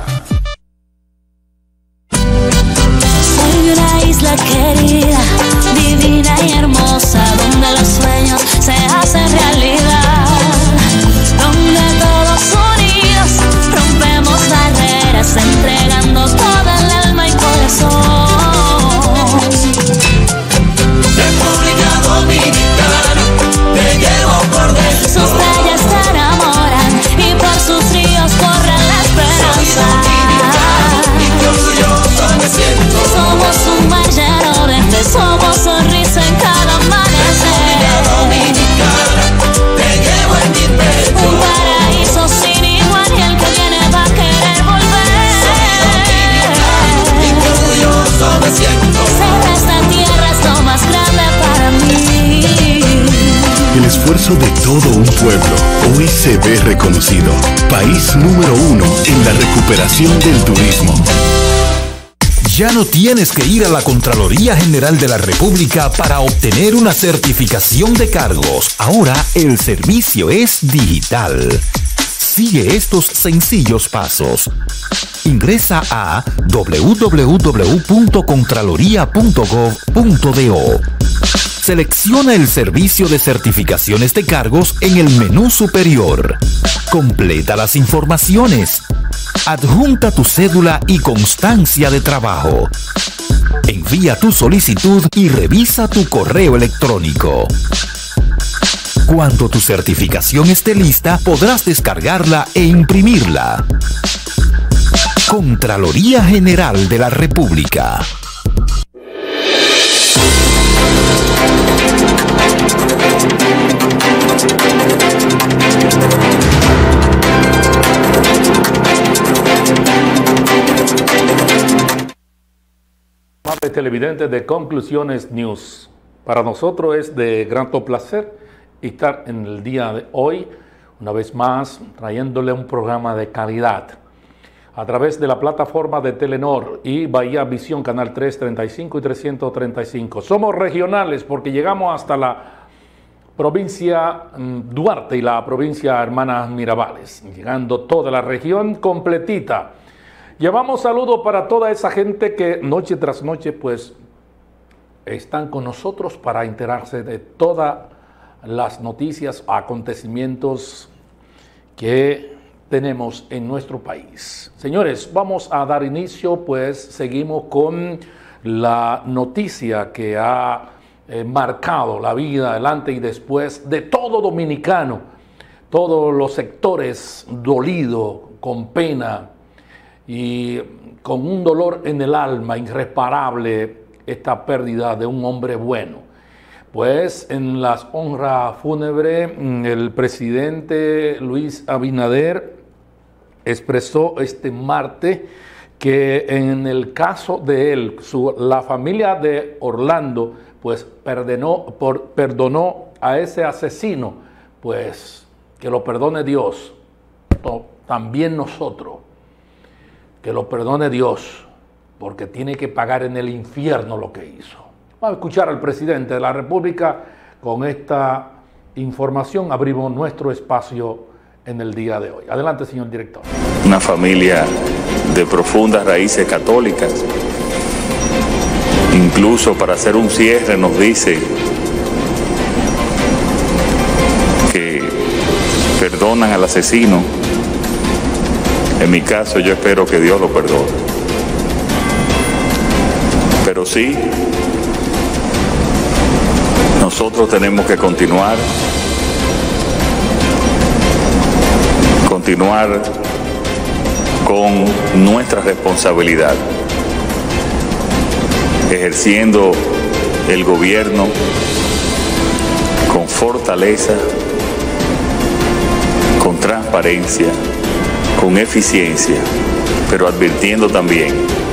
Soy una isla querida, divina y hermosa, donde los sueños se hacen realidad, donde todos unidos rompemos barreras, entregando toda el alma y corazón. República Dominicana, te llevo por dentro. Sus playas te enamoran y por sus ríos corre la esperanza. Y qué orgulloso me siento. Somos un mar lleno de fe, somos sonrisa en cada amanecer. República Dominicana, te llevo en mi pecho. Un paraíso sin igual y el que viene va a querer volver. Y qué orgulloso me siento. Ser de esta tierra es lo más grande para mí. El esfuerzo de todo un pueblo hoy se ve reconocido. País número 1 en la recuperación del turismo. Ya no tienes que ir a la Contraloría General de la República para obtener una certificación de cargos. Ahora el servicio es digital. Sigue estos sencillos pasos. Ingresa a www.contraloria.gov.do. Selecciona el servicio de certificaciones de cargos en el menú superior. Completa las informaciones. Adjunta tu cédula y constancia de trabajo. Envía tu solicitud y revisa tu correo electrónico. Cuando tu certificación esté lista, podrás descargarla e imprimirla. Contraloría General de la República. Amables televidentes de Conclusiones News, para nosotros es de grato placer estar en el día de hoy, una vez más, trayéndole un programa de calidad a través de la plataforma de Telenor y Bahía Visión, Canal 335 y 335. Somos regionales porque llegamos hasta la provincia Duarte y la provincia Hermanas Mirabales, llegando toda la región completita. Llevamos saludos para toda esa gente que noche tras noche pues están con nosotros para enterarse de todas las noticias, acontecimientos que tenemos en nuestro país. Señores, vamos a dar inicio, pues seguimos con la noticia que ha marcado la vida, el antes y después de todo dominicano, todos los sectores dolidos, con pena y con un dolor en el alma irreparable, esta pérdida de un hombre bueno. Pues en las honras fúnebres, el presidente Luis Abinader expresó este martes que en el caso de él, la familia de Orlando, pues perdonó a ese asesino, pues que lo perdone Dios, también nosotros, que lo perdone Dios, porque tiene que pagar en el infierno lo que hizo. Vamos a escuchar al presidente de la República. Con esta información abrimos nuestro espacio en el día de hoy. Adelante, señor director. Una familia de profundas raíces católicas. Incluso para hacer un cierre nos dice que perdonan al asesino. En mi caso yo espero que Dios lo perdone. Pero sí, nosotros tenemos que continuar con nuestra responsabilidad, ejerciendo el gobierno con fortaleza, con transparencia, con eficiencia, pero advirtiendo también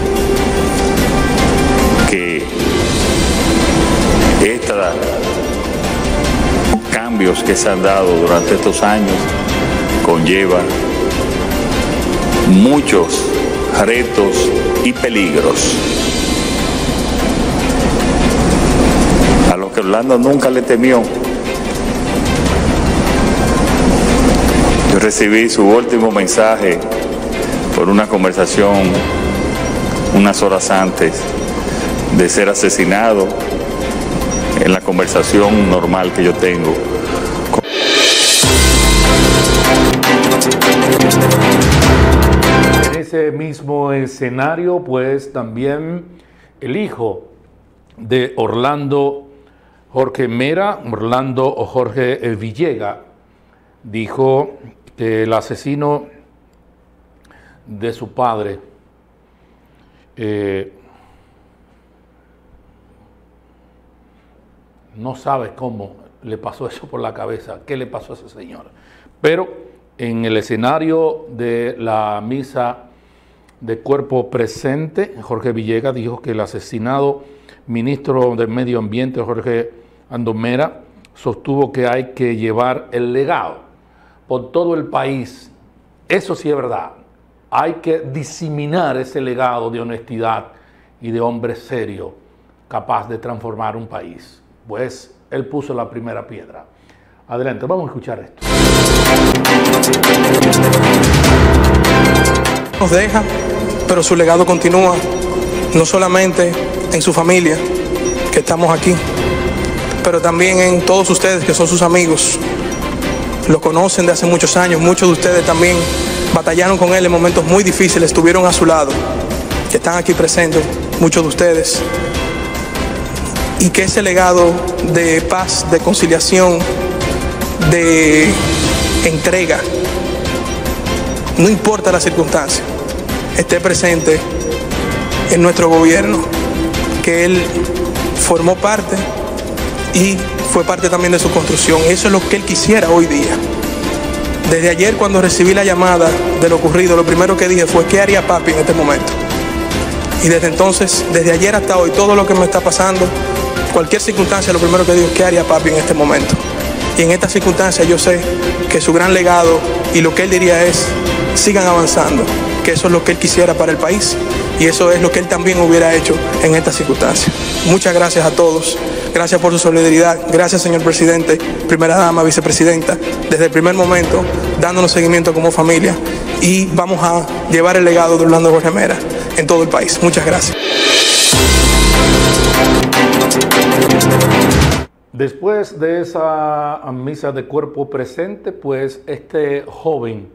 que estos cambios que se han dado durante estos años conllevan muchos retos y peligros a los que Orlando nunca le temió. Yo recibí su último mensaje por una conversación unas horas antes de ser asesinado, en la conversación normal que yo tengo. En ese mismo escenario, pues también el hijo de Orlando, Jorge Mera, Orlando Jorge Villegas, dijo que el asesino de su padre no sabe cómo le pasó eso por la cabeza, qué le pasó a ese señor. Pero en el escenario de la misa de cuerpo presente, Jorge Villegas dijo que el asesinado ministro del Medio Ambiente, Jorge Andomera, sostuvo que hay que llevar el legado por todo el país. Eso sí es verdad. Hay que diseminar ese legado de honestidad y de hombre serio, capaz de transformar un país. Pues él puso la primera piedra. Adelante, vamos a escuchar esto. Nos deja, pero su legado continúa, no solamente en su familia, que estamos aquí, pero también en todos ustedes que son sus amigos. Lo conocen de hace muchos años, muchos de ustedes también batallaron con él en momentos muy difíciles, estuvieron a su lado, que están aquí presentes, muchos de ustedes. Y que ese legado de paz, de conciliación, de entrega, no importa la circunstancia, esté presente en nuestro gobierno, que él formó parte y fue parte también de su construcción. Eso es lo que él quisiera hoy día. Desde ayer, cuando recibí la llamada de lo ocurrido, lo primero que dije fue: ¿qué haría papi en este momento? Y desde entonces, desde ayer hasta hoy, todo lo que me está pasando, cualquier circunstancia, lo primero que digo es: ¿qué haría papi en este momento? Y en esta circunstancia yo sé que su gran legado y lo que él diría es: sigan avanzando, que eso es lo que él quisiera para el país y eso es lo que él también hubiera hecho en esta circunstancia. Muchas gracias a todos, gracias por su solidaridad, gracias señor presidente, primera dama, vicepresidenta, desde el primer momento dándonos seguimiento como familia, y vamos a llevar el legado de Orlando Jorge Mera en todo el país. Muchas gracias. Después de esa misa de cuerpo presente, pues este joven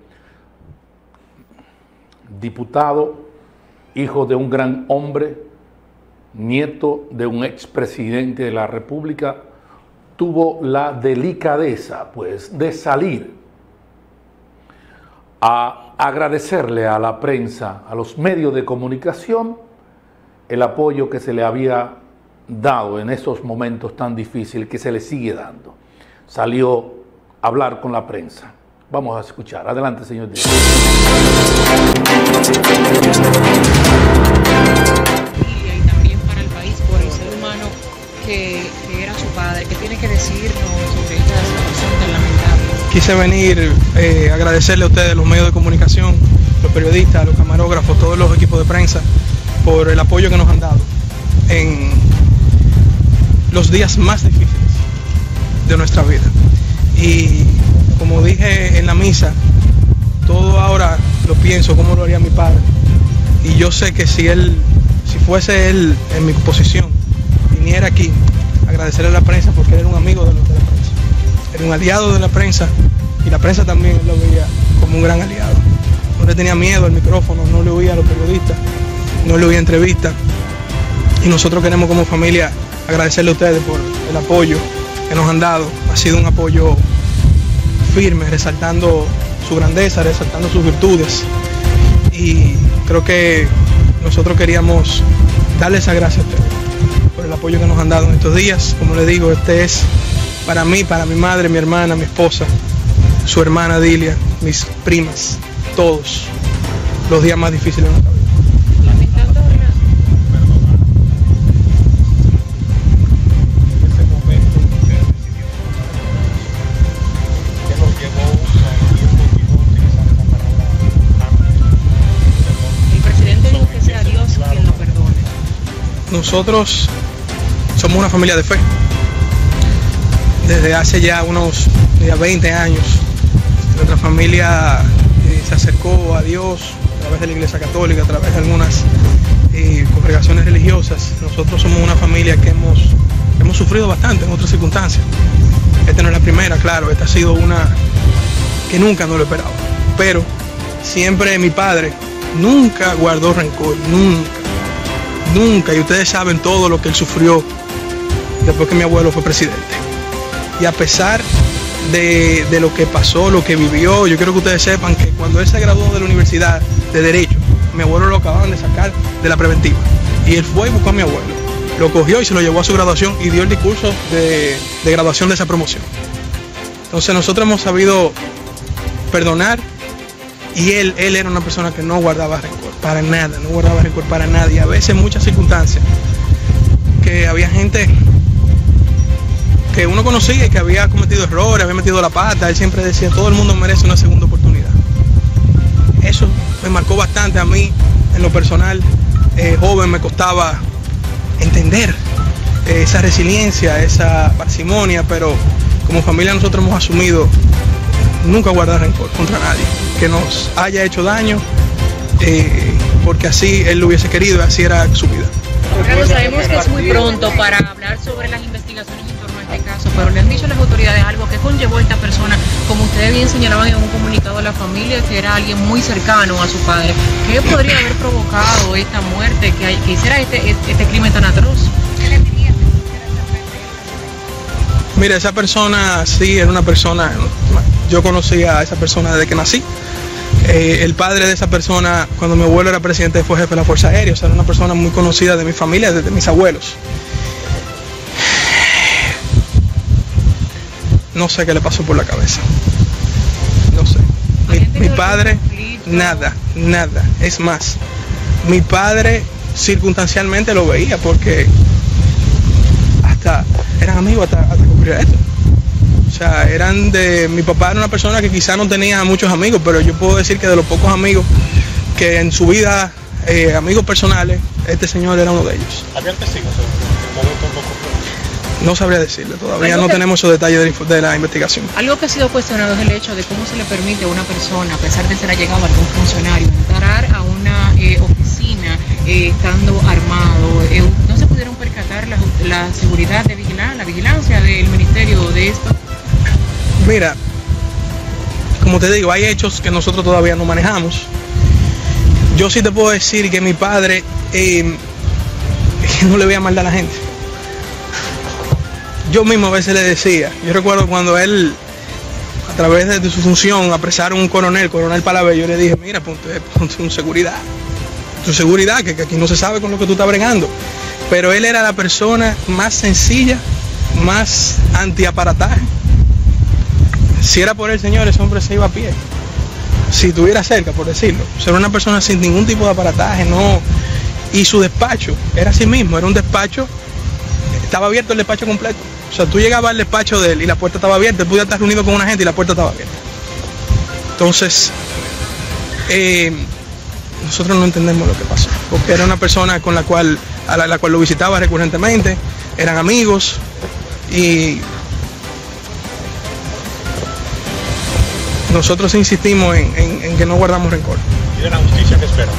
diputado, hijo de un gran hombre, nieto de un expresidente de la República, tuvo la delicadeza, pues, de salir a agradecerle a la prensa, a los medios de comunicación, el apoyo que se le había dado en esos momentos tan difíciles, que se le sigue dando. Salió a hablar con la prensa. Vamos a escuchar. Adelante, señor director. Y también para el país, por el ser humano que era su padre. ¿Qué tiene que decirnos sobre esta situación tan lamentable? Quise venir a agradecerle a ustedes, los medios de comunicación, los periodistas, los camarógrafos, todos los equipos de prensa, por el apoyo que nos han dado en los días más difíciles de nuestra vida. Y como dije en la misa, todo ahora lo pienso como lo haría mi padre. Y yo sé que si fuese él en mi posición, viniera aquí a agradecerle a la prensa, porque él era un amigo de la prensa, era un aliado de la prensa, y la prensa también lo veía como un gran aliado. No le tenía miedo al micrófono, no le huía a los periodistas, no le huía a entrevistas. Y nosotros queremos como familia agradecerle a ustedes por el apoyo que nos han dado. Ha sido un apoyo firme, resaltando su grandeza, resaltando sus virtudes. Y creo que nosotros queríamos darles esa gracia a ustedes por el apoyo que nos han dado en estos días. Como les digo, este es para mí, para mi madre, mi hermana, mi esposa, su hermana Dilia, mis primas, todos los días más difíciles de nuestra vida. Nosotros somos una familia de fe. Desde hace ya unos 20 años, nuestra familia se acercó a Dios a través de la Iglesia Católica, a través de algunas congregaciones religiosas. Nosotros somos una familia que hemos sufrido bastante en otras circunstancias. Esta no es la primera, claro, esta ha sido una que nunca no lo esperaba. Pero siempre mi padre nunca guardó rencor, nunca, y ustedes saben todo lo que él sufrió después que mi abuelo fue presidente. Y a pesar de lo que pasó, lo que vivió, yo quiero que ustedes sepan que cuando él se graduó de la Universidad de Derecho, mi abuelo lo acababan de sacar de la preventiva. Y él fue y buscó a mi abuelo, lo cogió y se lo llevó a su graduación y dio el discurso de graduación de esa promoción. Entonces nosotros hemos sabido perdonar, y él era una persona que no guardaba rencor para nada, no guardaba rencor para nadie. Y a veces en muchas circunstancias que había gente que uno conocía y que había cometido errores, había metido la pata, él siempre decía: todo el mundo merece una segunda oportunidad. Eso me marcó bastante a mí en lo personal. Joven me costaba entender esa resiliencia, esa parsimonia, pero como familia nosotros hemos asumido nunca guardar rencor contra nadie que nos haya hecho daño, porque así él lo hubiese querido y así era su vida. Pero sabemos que es muy pronto para hablar sobre las investigaciones en torno a este caso, pero le han dicho a las autoridades algo que conllevó esta persona, como ustedes bien señalaban en un comunicado a la familia, que era alguien muy cercano a su padre. ¿Qué podría haber provocado esta muerte, que hiciera este crimen tan atroz? Mira, esa persona sí era una persona, yo conocía a esa persona desde que nací. El padre de esa persona, cuando mi abuelo era presidente, fue jefe de la Fuerza Aérea, o sea, era una persona muy conocida de mi familia, desde mis abuelos. No sé qué le pasó por la cabeza. No sé. Mi padre, nada. Es más, mi padre circunstancialmente lo veía porque hasta eran amigos hasta que ocurrió esto. O sea, mi papá era una persona que quizá no tenía muchos amigos, pero yo puedo decir que de los pocos amigos que en su vida, amigos personales, este señor era uno de ellos. ¿Habían testigos? No sabría decirle, todavía no tenemos esos detalles de la investigación. Algo que ha sido cuestionado es el hecho de cómo se le permite a una persona, a pesar de ser allegado a algún funcionario, entrar a una oficina estando armado. ¿No se pudieron percatar la seguridad de la vigilancia del ministerio de esto? Mira, como te digo, hay hechos que nosotros todavía no manejamos. Yo sí te puedo decir que mi padre no le veía maldad a la gente. Yo mismo a veces le decía, yo recuerdo cuando él, a través de su función, apresaron un coronel Palavés, yo le dije, mira, ponte tu seguridad, que aquí no se sabe con lo que tú estás bregando. Pero él era la persona más sencilla, más antiaparataje. Si era por él, señor, ese hombre se iba a pie. Si estuviera cerca, por decirlo. O sea, era una persona sin ningún tipo de aparataje, no. Y su despacho era así mismo, era un despacho, estaba abierto el despacho completo. O sea, tú llegabas al despacho de él y la puerta estaba abierta, él podía estar reunido con una gente y la puerta estaba abierta. Entonces, nosotros no entendemos lo que pasó, porque era una persona a la cual lo visitaba recurrentemente, eran amigos y nosotros insistimos en que no guardamos rencor. ¿Y de la justicia qué espera?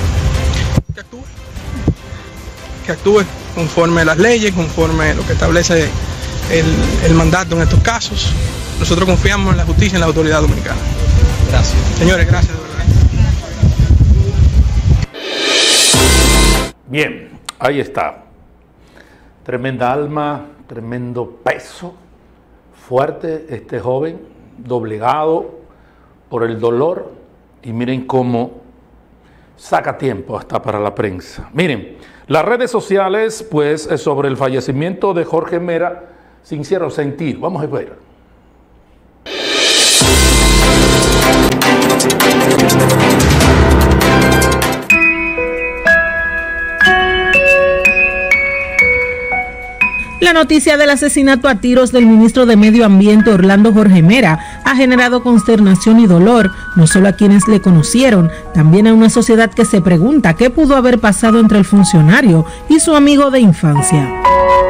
Que actúe conforme las leyes, conforme lo que establece el mandato en estos casos. Nosotros confiamos en la justicia y en la autoridad dominicana. Gracias. Señores, gracias de verdad. Bien, ahí está. Tremenda alma, tremendo peso, fuerte este joven, doblegado por el dolor, y miren cómo saca tiempo hasta para la prensa. Miren, las redes sociales, pues, sobre el fallecimiento de Jorge Mera, sincero sentir. Vamos a ver. La noticia del asesinato a tiros del ministro de Medio Ambiente Orlando Jorge Mera ha generado consternación y dolor, no solo a quienes le conocieron, también a una sociedad que se pregunta qué pudo haber pasado entre el funcionario y su amigo de infancia.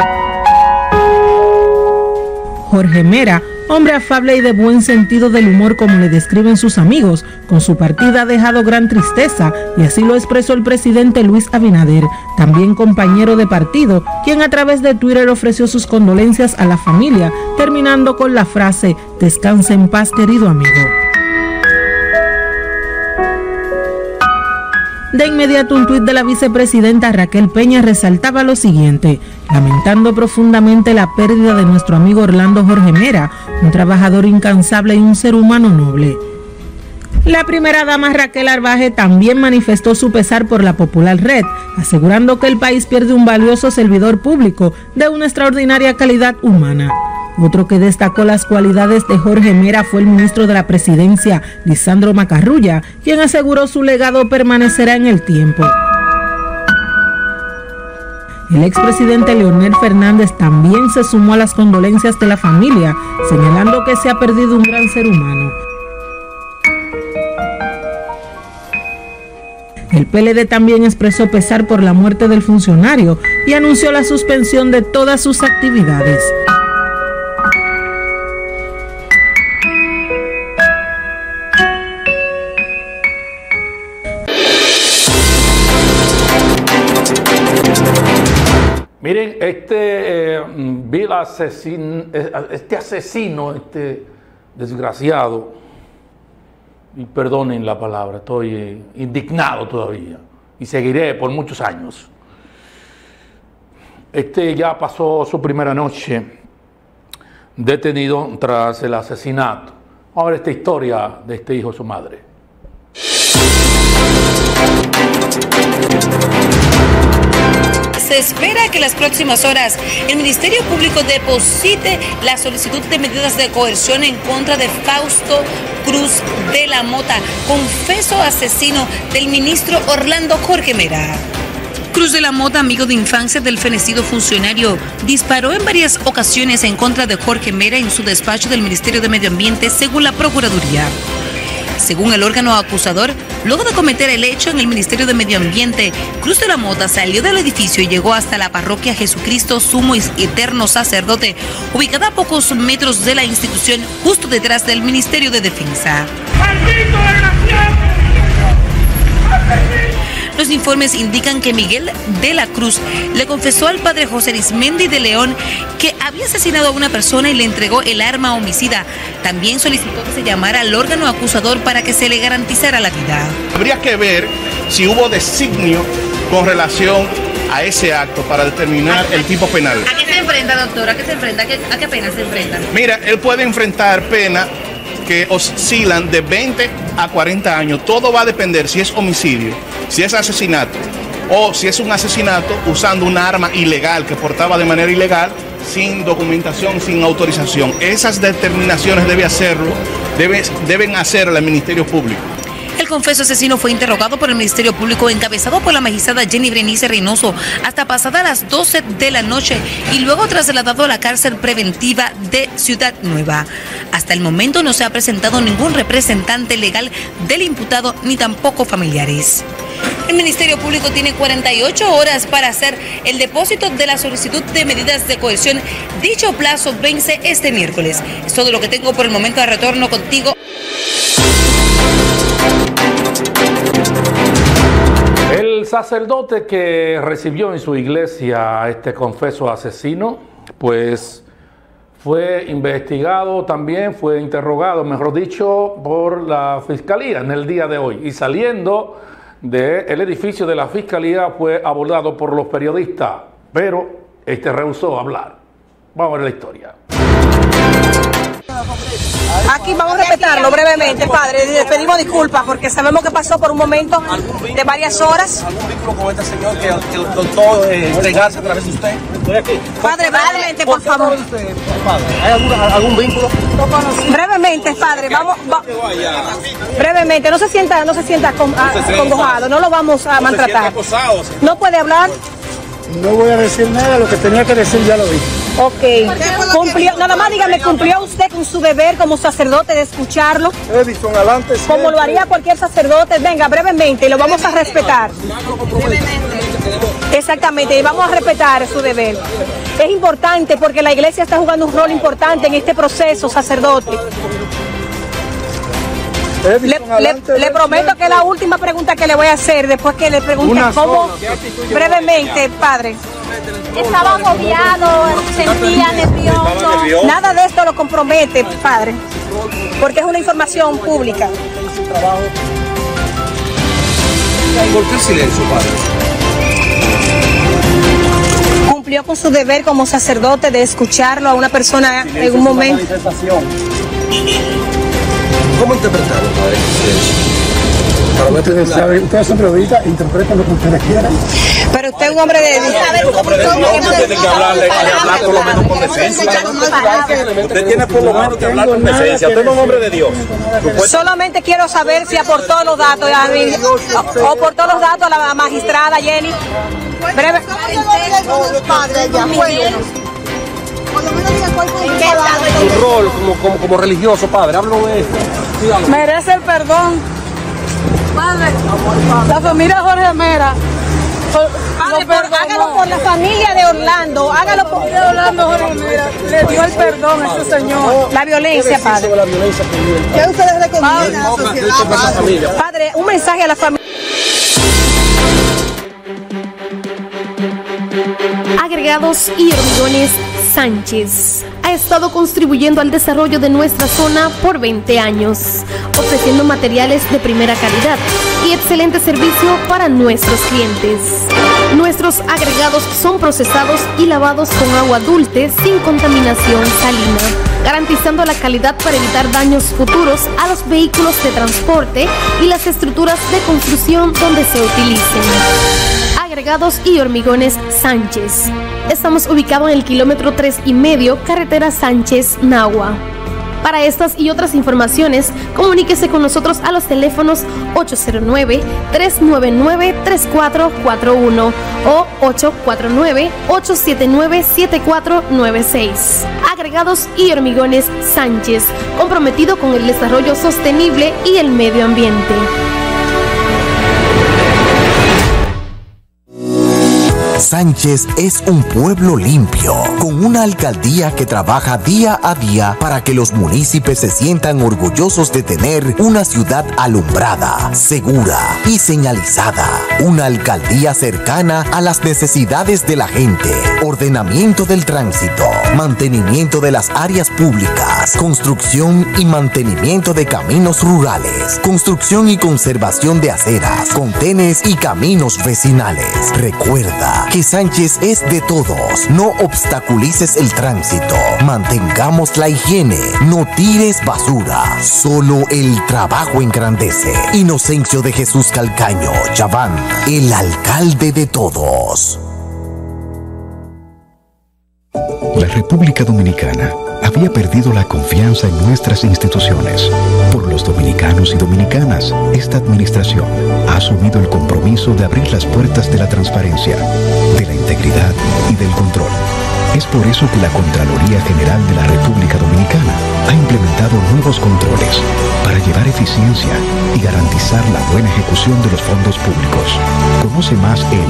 Jorge Mera, hombre afable y de buen sentido del humor como le describen sus amigos, con su partida ha dejado gran tristeza y así lo expresó el presidente Luis Abinader, también compañero de partido, quien a través de Twitter ofreció sus condolencias a la familia, terminando con la frase, descansa en paz querido amigo. De inmediato un tuit de la vicepresidenta Raquel Peña resaltaba lo siguiente: lamentando profundamente la pérdida de nuestro amigo Orlando Jorge Mera, un trabajador incansable y un ser humano noble. La primera dama Raquel Arbaje también manifestó su pesar por la popular red, asegurando que el país pierde un valioso servidor público de una extraordinaria calidad humana. Otro que destacó las cualidades de Jorge Mera fue el ministro de la Presidencia, Lisandro Macarrulla, quien aseguró su legado permanecerá en el tiempo. El expresidente Leonel Fernández también se sumó a las condolencias de la familia, señalando que se ha perdido un gran ser humano. El PLD también expresó pesar por la muerte del funcionario y anunció la suspensión de todas sus actividades. Miren, este asesino, este desgraciado, y perdonen la palabra, estoy indignado todavía y seguiré por muchos años. Este ya pasó su primera noche detenido tras el asesinato. Ahora esta historia de este hijo de su madre. Se espera que en las próximas horas el Ministerio Público deposite la solicitud de medidas de coerción en contra de Fausto Cruz de la Mota, confeso asesino del ministro Orlando Jorge Mera. Cruz de la Mota, amigo de infancia del fenecido funcionario, disparó en varias ocasiones en contra de Jorge Mera en su despacho del Ministerio de Medio Ambiente, según la Procuraduría. Según el órgano acusador, luego de cometer el hecho en el Ministerio de Medio Ambiente, Cruz de la Mota salió del edificio y llegó hasta la parroquia Jesucristo Sumo y Eterno Sacerdote, ubicada a pocos metros de la institución, justo detrás del Ministerio de Defensa. ¡Maldito desgraciado! Los informes indican que Miguel de la Cruz le confesó al padre José Arismendi de León que había asesinado a una persona y le entregó el arma homicida. También solicitó que se llamara al órgano acusador para que se le garantizara la vida. Habría que ver si hubo designio con relación a ese acto para determinar el tipo penal. ¿A qué se enfrenta, doctor? ¿A qué se enfrenta? ¿A qué pena se enfrenta? Mira, él puede enfrentar pena que oscilan de 20 a 40 años. Todo va a depender si es homicidio, si es asesinato o si es un asesinato usando una arma ilegal que portaba de manera ilegal, sin documentación, sin autorización. Esas determinaciones deben hacerlo el Ministerio Público. El confeso asesino fue interrogado por el Ministerio Público encabezado por la magistrada Jenny Berenice Reynoso hasta pasadas las 12 de la noche y luego trasladado a la cárcel preventiva de Ciudad Nueva. Hasta el momento no se ha presentado ningún representante legal del imputado ni tampoco familiares. El Ministerio Público tiene 48 horas para hacer el depósito de la solicitud de medidas de coerción. Dicho plazo vence este miércoles. Es todo lo que tengo por el momento. De retorno contigo. El sacerdote que recibió en su iglesia a este confeso asesino, pues fue investigado también, fue interrogado, mejor dicho, por la fiscalía en el día de hoy. Y saliendo del edificio de la fiscalía fue abordado por los periodistas, pero este rehusó hablar. Vamos a ver la historia. Aquí vamos a respetarlo brevemente, padre. Les pedimos disculpas porque sabemos que pasó por un momento de varias horas. ¿Algún vínculo con este señor que intentó entregarse a través de usted? Estoy aquí. Padre, brevemente, por favor. ¿Hay algún vínculo? Brevemente, padre. Vamos. Brevemente, no se sienta acongojado. No lo vamos a maltratar. ¿No puede hablar? No voy a decir nada, lo que tenía que decir ya lo dije. Ok. Cumplió, nada más dígame, ¿cumplió usted con su deber como sacerdote de escucharlo? Edison, adelante. Como lo haría cualquier sacerdote. Venga, brevemente, lo vamos a respetar. Exactamente, y vamos a respetar su deber. Es importante porque la iglesia está jugando un rol importante en este proceso, sacerdote. Le prometo que es la última pregunta que le voy a hacer después que le pregunte cómo, brevemente, padre. Estaba agobiado, sentía nervioso. Nada de esto lo compromete, padre, porque es una información pública. ¿Por qué silencio, padre? Cumplió con su deber como sacerdote de escucharlo a una persona en un momento. ¿Cómo interpretarlo, padre? Ustedes son periodistas, interpreten lo que ustedes quieran. Pero usted es un hombre de Dios. Tiene que hablar por lo menos con decencia. Usted tiene por lo menos que hablar con decencia. Usted no es un hombre de Dios. Solamente quiero saber si aportó los datos a la magistrada Jenny. Breve. Su rol como religioso, padre, háblalo de esto. Merece el perdón. Padre, la familia Jorge Mera. Padre, hágalo por la familia de Orlando. Hágalo por Orlando Jorge Mera. Le dio el perdón a ese señor. La violencia, padre. ¿Qué ustedes recomiendan a la sociedad? Padre, un mensaje a la familia. Agregar Agregados y Hormigones Sánchez ha estado contribuyendo al desarrollo de nuestra zona por 20 años, ofreciendo materiales de primera calidad y excelente servicio para nuestros clientes. Nuestros agregados son procesados y lavados con agua dulce sin contaminación salina, garantizando la calidad para evitar daños futuros a los vehículos de transporte y las estructuras de construcción donde se utilicen. Agregados y Hormigones Sánchez. Estamos ubicados en el kilómetro 3,5, carretera Sánchez-Nahua. Para estas y otras informaciones, comuníquese con nosotros a los teléfonos 809-399-3441 o 849-879-7496. Agregados y Hormigones Sánchez, comprometido con el desarrollo sostenible y el medio ambiente. Sánchez es un pueblo limpio, con una alcaldía que trabaja día a día para que los municipios se sientan orgullosos de tener una ciudad alumbrada, segura y señalizada. Una alcaldía cercana a las necesidades de la gente, ordenamiento del tránsito, mantenimiento de las áreas públicas, construcción y mantenimiento de caminos rurales, construcción y conservación de aceras, contenes y caminos vecinales. Recuerda que Sánchez es de todos. No obstaculices el tránsito. Mantengamos la higiene. No tires basura. Solo el trabajo engrandece. Inocencio de Jesús Calcaño, Chaván, el alcalde de todos. La República Dominicana había perdido la confianza en nuestras instituciones. Por los dominicanos y dominicanas, esta administración ha asumido el compromiso de abrir las puertas de la transparencia, de la integridad y del control. Es por eso que la Contraloría General de la República Dominicana ha implementado nuevos controles para llevar eficiencia y garantizar la buena ejecución de los fondos públicos. Conoce más en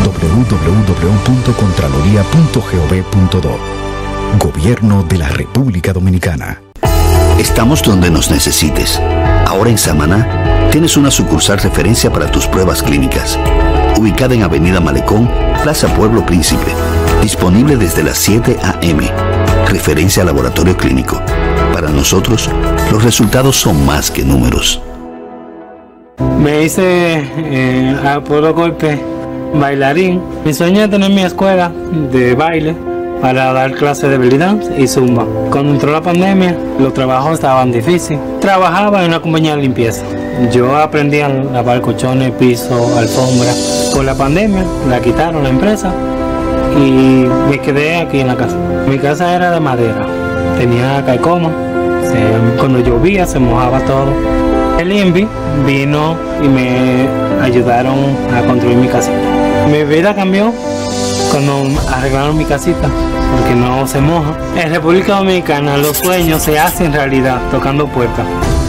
www.contraloría.gov.do. Gobierno de la República Dominicana. Estamos donde nos necesites. Ahora en Samaná tienes una sucursal referencia para tus pruebas clínicas. Ubicada en Avenida Malecón, Plaza Pueblo Príncipe. Disponible desde las 7 a.m. Referencia al laboratorio clínico. Para nosotros, los resultados son más que números. Me hice a puro golpe bailarín. Mi sueño es tener mi escuela de baile para dar clases de belly dance y zumba. Cuando entró la pandemia, los trabajos estaban difíciles. Trabajaba en una compañía de limpieza. Yo aprendí a lavar colchones, piso, alfombra. Con la pandemia, la quitaron la empresa y me quedé aquí en la casa. Mi casa era de madera, tenía calcoma, cuando llovía se mojaba todo. El INVI vino y me ayudaron a construir mi casita. Mi vida cambió cuando arreglaron mi casita, porque no se moja. En República Dominicana los sueños se hacen realidad tocando puertas.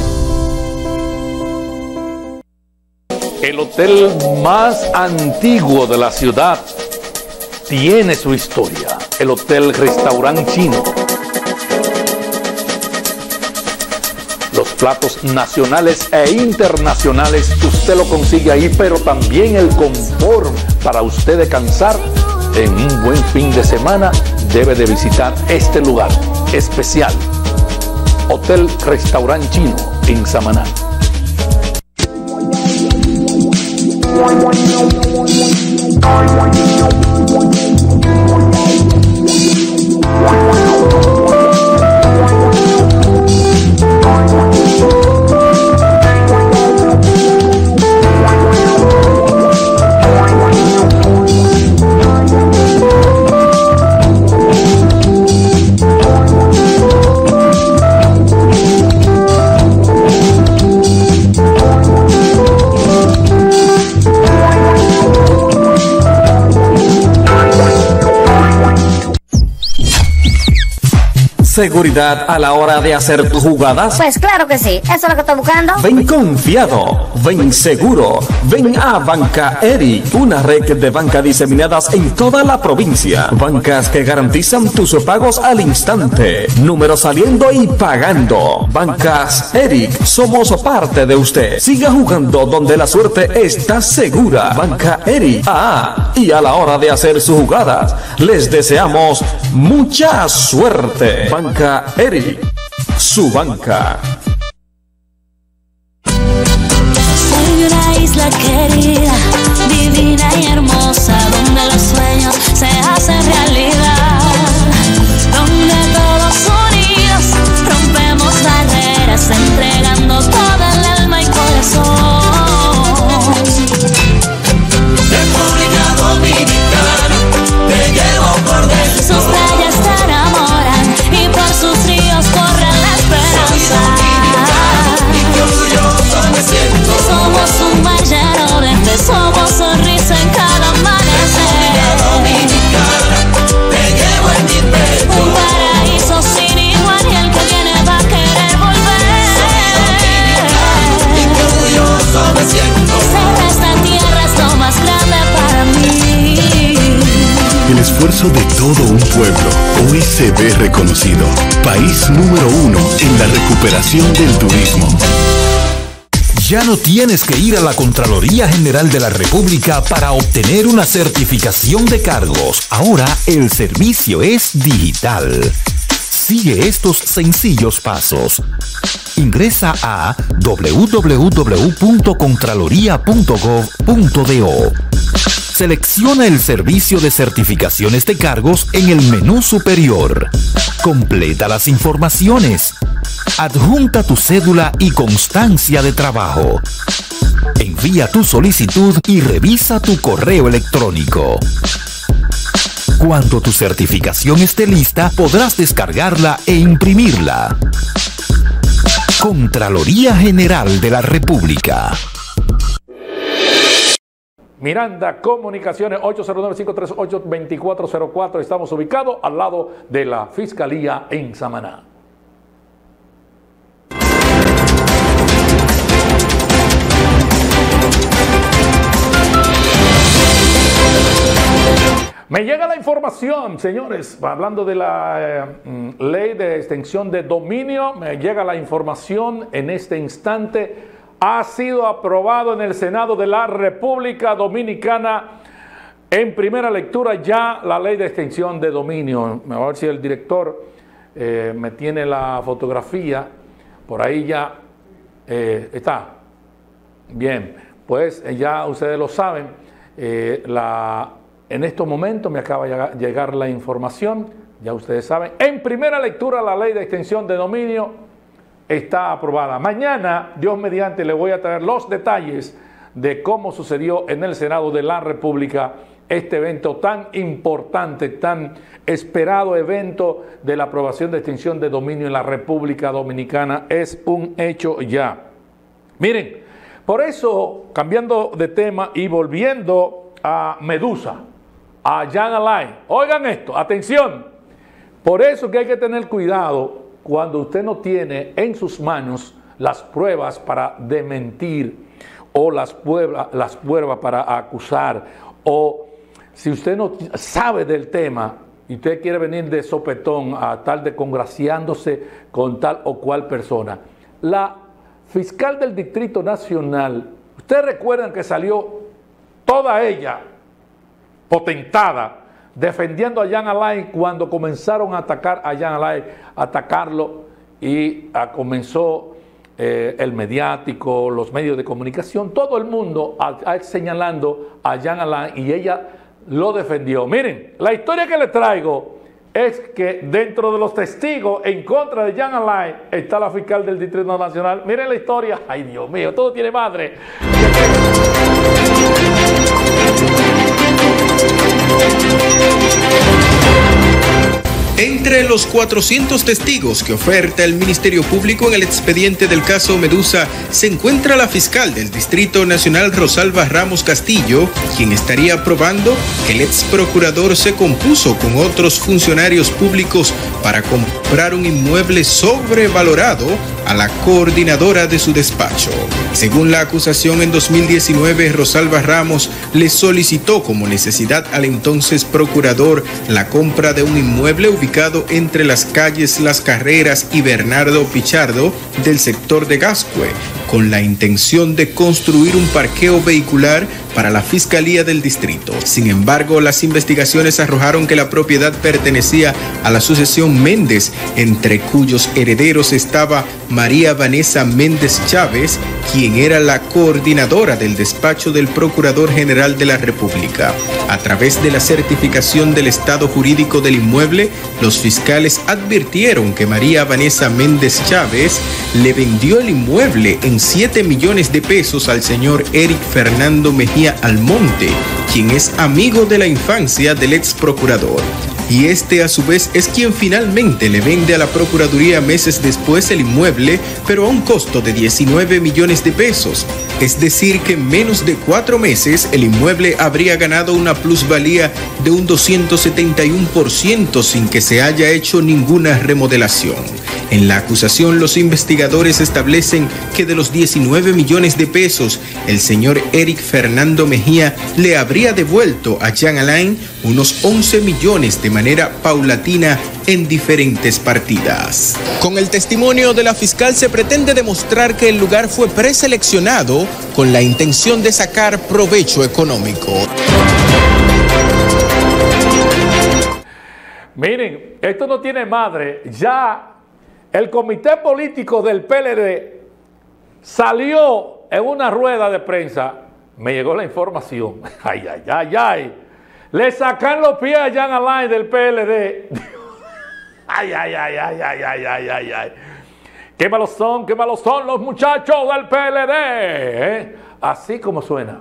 El hotel más antiguo de la ciudad tiene su historia. El Hotel Restaurant Chino. Los platos nacionales e internacionales usted lo consigue ahí, pero también el confort para usted descansar en un buen fin de semana. Debe de visitar este lugar especial. Hotel Restaurant Chino en Samaná. ¿Seguridad a la hora de hacer tus jugadas? Pues claro que sí, eso es lo que estoy buscando. Ven confiado, ven seguro, ven a Banca Eri, una red de bancas diseminadas en toda la provincia. Bancas que garantizan tus pagos al instante, número saliendo y pagando. Bancas Eri, somos parte de usted. Siga jugando donde la suerte está segura. Banca Eri, y a la hora de hacer sus jugadas, les deseamos mucha suerte. Banca Eri, su banca. Soy una isla querida, divina y hermosa, donde los sueños se hacen realidad, donde todos unidos rompemos barreras, entregando toda el alma y corazón. República Dominicana, te llevo por dentro. Sus playas te enamoran y por sus ríos corre la esperanza. Y orgulloso me siento. Somos un mar lleno de fe, somos sonrisa en cada amanecer. República Dominicana, te llevo en mi pecho. Un paraíso sin igual y el que viene va a querer volver. Y orgulloso me siento. Ser esta tierra es lo más grande para mí. El esfuerzo de todo un pueblo hoy se ve reconocido. País número 1 en la recuperación del turismo. Ya no tienes que ir a la Contraloría General de la República para obtener una certificación de cargos. Ahora el servicio es digital. Sigue estos sencillos pasos. Ingresa a www.contraloría.gov.do. Selecciona el servicio de certificaciones de cargos en el menú superior. Completa las informaciones. Adjunta tu cédula y constancia de trabajo. Envía tu solicitud y revisa tu correo electrónico. Cuando tu certificación esté lista, podrás descargarla e imprimirla. Contraloría General de la República. Miranda Comunicaciones, 809-538-2404. Estamos ubicados al lado de la Fiscalía en Samaná. Me llega la información, señores, hablando de la ley de extensión de dominio, me llega la información en este instante. Ha sido aprobado en el Senado de la República Dominicana en primera lectura ya la ley de extensión de dominio. A ver si el director me tiene la fotografía. Por ahí ya está. Bien, pues ya ustedes lo saben. En estos momentos me acaba de llegar la información. Ya ustedes saben. En primera lectura la ley de extensión de dominio está aprobada. Mañana, Dios mediante, le voy a traer los detalles de cómo sucedió en el Senado de la República este evento tan importante, tan esperado evento de la aprobación de extinción de dominio en la República Dominicana. Es un hecho ya. Miren, por eso, cambiando de tema y volviendo a Medusa, a Jean Alain, oigan esto, atención, por eso que hay que tener cuidado cuando usted no tiene en sus manos las pruebas para desmentir o las pruebas para acusar, o si usted no sabe del tema y usted quiere venir de sopetón a estar de congraciándose con tal o cual persona. La fiscal del Distrito Nacional, ustedes recuerdan que salió toda ella potentada defendiendo a Jean Alain cuando comenzaron a atacar a Jean Alain, atacarlo, y comenzó el mediático, los medios de comunicación, todo el mundo señalando a Jean Alain, y ella lo defendió. Miren, la historia que les traigo es que dentro de los testigos en contra de Jean Alain está la fiscal del Distrito Nacional. Miren la historia. Ay, Dios mío, todo tiene madre. Entre los 400 testigos que oferta el Ministerio Público en el expediente del caso Medusa se encuentra la fiscal del Distrito Nacional Rosalba Ramos Castillo, quien estaría probando que el ex procurador se compuso con otros funcionarios públicos para comprar un inmueble sobrevalorado a la coordinadora de su despacho. Según la acusación, en 2019 Rosalba Ramos le solicitó como necesidad al entonces procurador la compra de un inmueble ubicado entre las calles Las Carreras y Bernardo Pichardo del sector de Gascue, con la intención de construir un parqueo vehicular para la Fiscalía del Distrito. Sin embargo, las investigaciones arrojaron que la propiedad pertenecía a la sucesión Méndez, entre cuyos herederos estaba María Vanessa Méndez Chávez, quien era la coordinadora del despacho del Procurador General de la República. A través de la certificación del estado jurídico del inmueble, los fiscales advirtieron que María Vanessa Méndez Chávez le vendió el inmueble en 7 millones de pesos al señor Eric Fernando Mejía Almonte, quien es amigo de la infancia del ex procurador. Y este a su vez es quien finalmente le vende a la Procuraduría meses después el inmueble, pero a un costo de 19 millones de pesos. Es decir, que en menos de 4 meses el inmueble habría ganado una plusvalía de un 271% sin que se haya hecho ninguna remodelación. En la acusación, los investigadores establecen que de los 19 millones de pesos, el señor Eric Fernando Mejía le habría devuelto a Jean Alain unos 11 millones de manera paulatina en diferentes partidas. Con el testimonio de la fiscal se pretende demostrar que el lugar fue preseleccionado con la intención de sacar provecho económico. Miren, esto no tiene madre. Ya el comité político del PLD salió en una rueda de prensa. Me llegó la información. Ay, ay, ay, ay. Le sacan los pies a Jean Alain del PLD. Ay, ay, ay, ay, ay, ay, ay, ay, ay. Qué malos son los muchachos del PLD. Así como suena.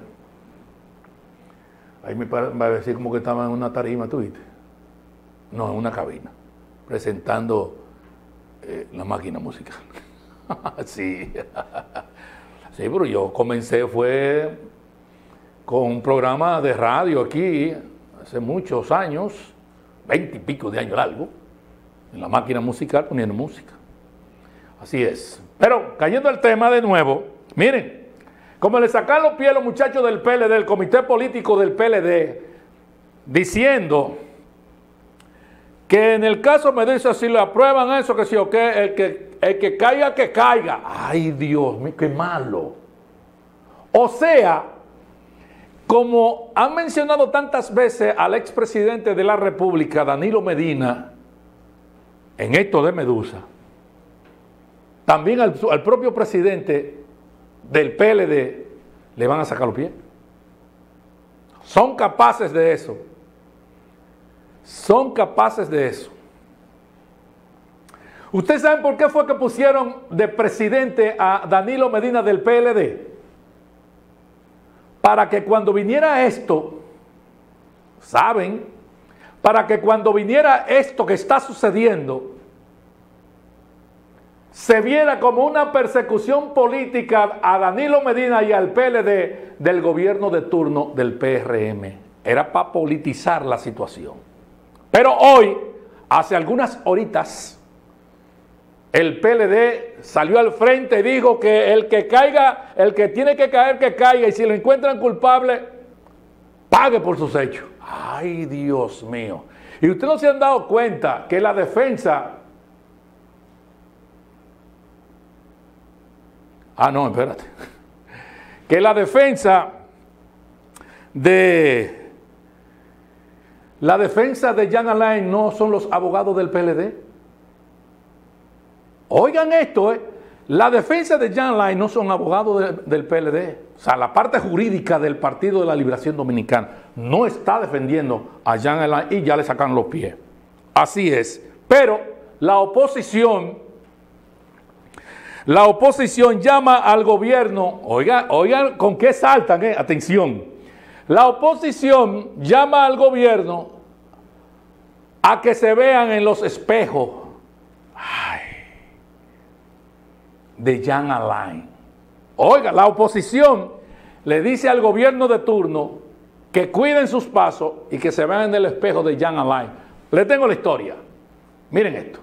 Ahí me va a decir como que estaba en una tarima, ¿tú viste? No, en una cabina, presentando la máquina musical. Sí. Sí, pero yo comencé fue con un programa de radio aquí, hace muchos años, 20 y pico de años largo, en la máquina musical poniendo música. Así es. Pero cayendo al tema de nuevo, miren, como le sacan los pies a los muchachos del PLD, del comité político del PLD, diciendo que en el caso Medusa, si le aprueban eso, que sí o qué, el que caiga, que caiga. Ay, Dios mío, qué malo. O sea, como han mencionado tantas veces al expresidente de la República, Danilo Medina, en esto de Medusa, también al propio presidente del PLD le van a sacar los pies. Son capaces de eso. Son capaces de eso. ¿Ustedes saben por qué fue que pusieron de presidente a Danilo Medina del PLD? Para que cuando viniera esto, ¿saben? Para que cuando viniera esto que está sucediendo, se viera como una persecución política a Danilo Medina y al PLD del gobierno de turno del PRM. Era para politizar la situación. Pero hoy, hace algunas horitas, el PLD salió al frente y dijo que el que caiga, el que tiene que caer, que caiga, y si lo encuentran culpable, pague por sus hechos. Ay, Dios mío. Y ustedes no se han dado cuenta que la defensa... Ah, no, espérate. Que la defensa de Jean Alain no son los abogados del PLD. Oigan esto, la defensa de Jean Alain no son abogados del PLD. O sea, la parte jurídica del Partido de la Liberación Dominicana no está defendiendo a Jean Alain y ya le sacan los pies. Así es. Pero la oposición llama al gobierno, oigan con qué saltan, atención. La oposición llama al gobierno a que se vean en los espejos de Jean Alain. Oiga, la oposición le dice al gobierno de turno que cuiden sus pasos y que se vean en el espejo de Jean Alain. Le tengo la historia. Miren esto.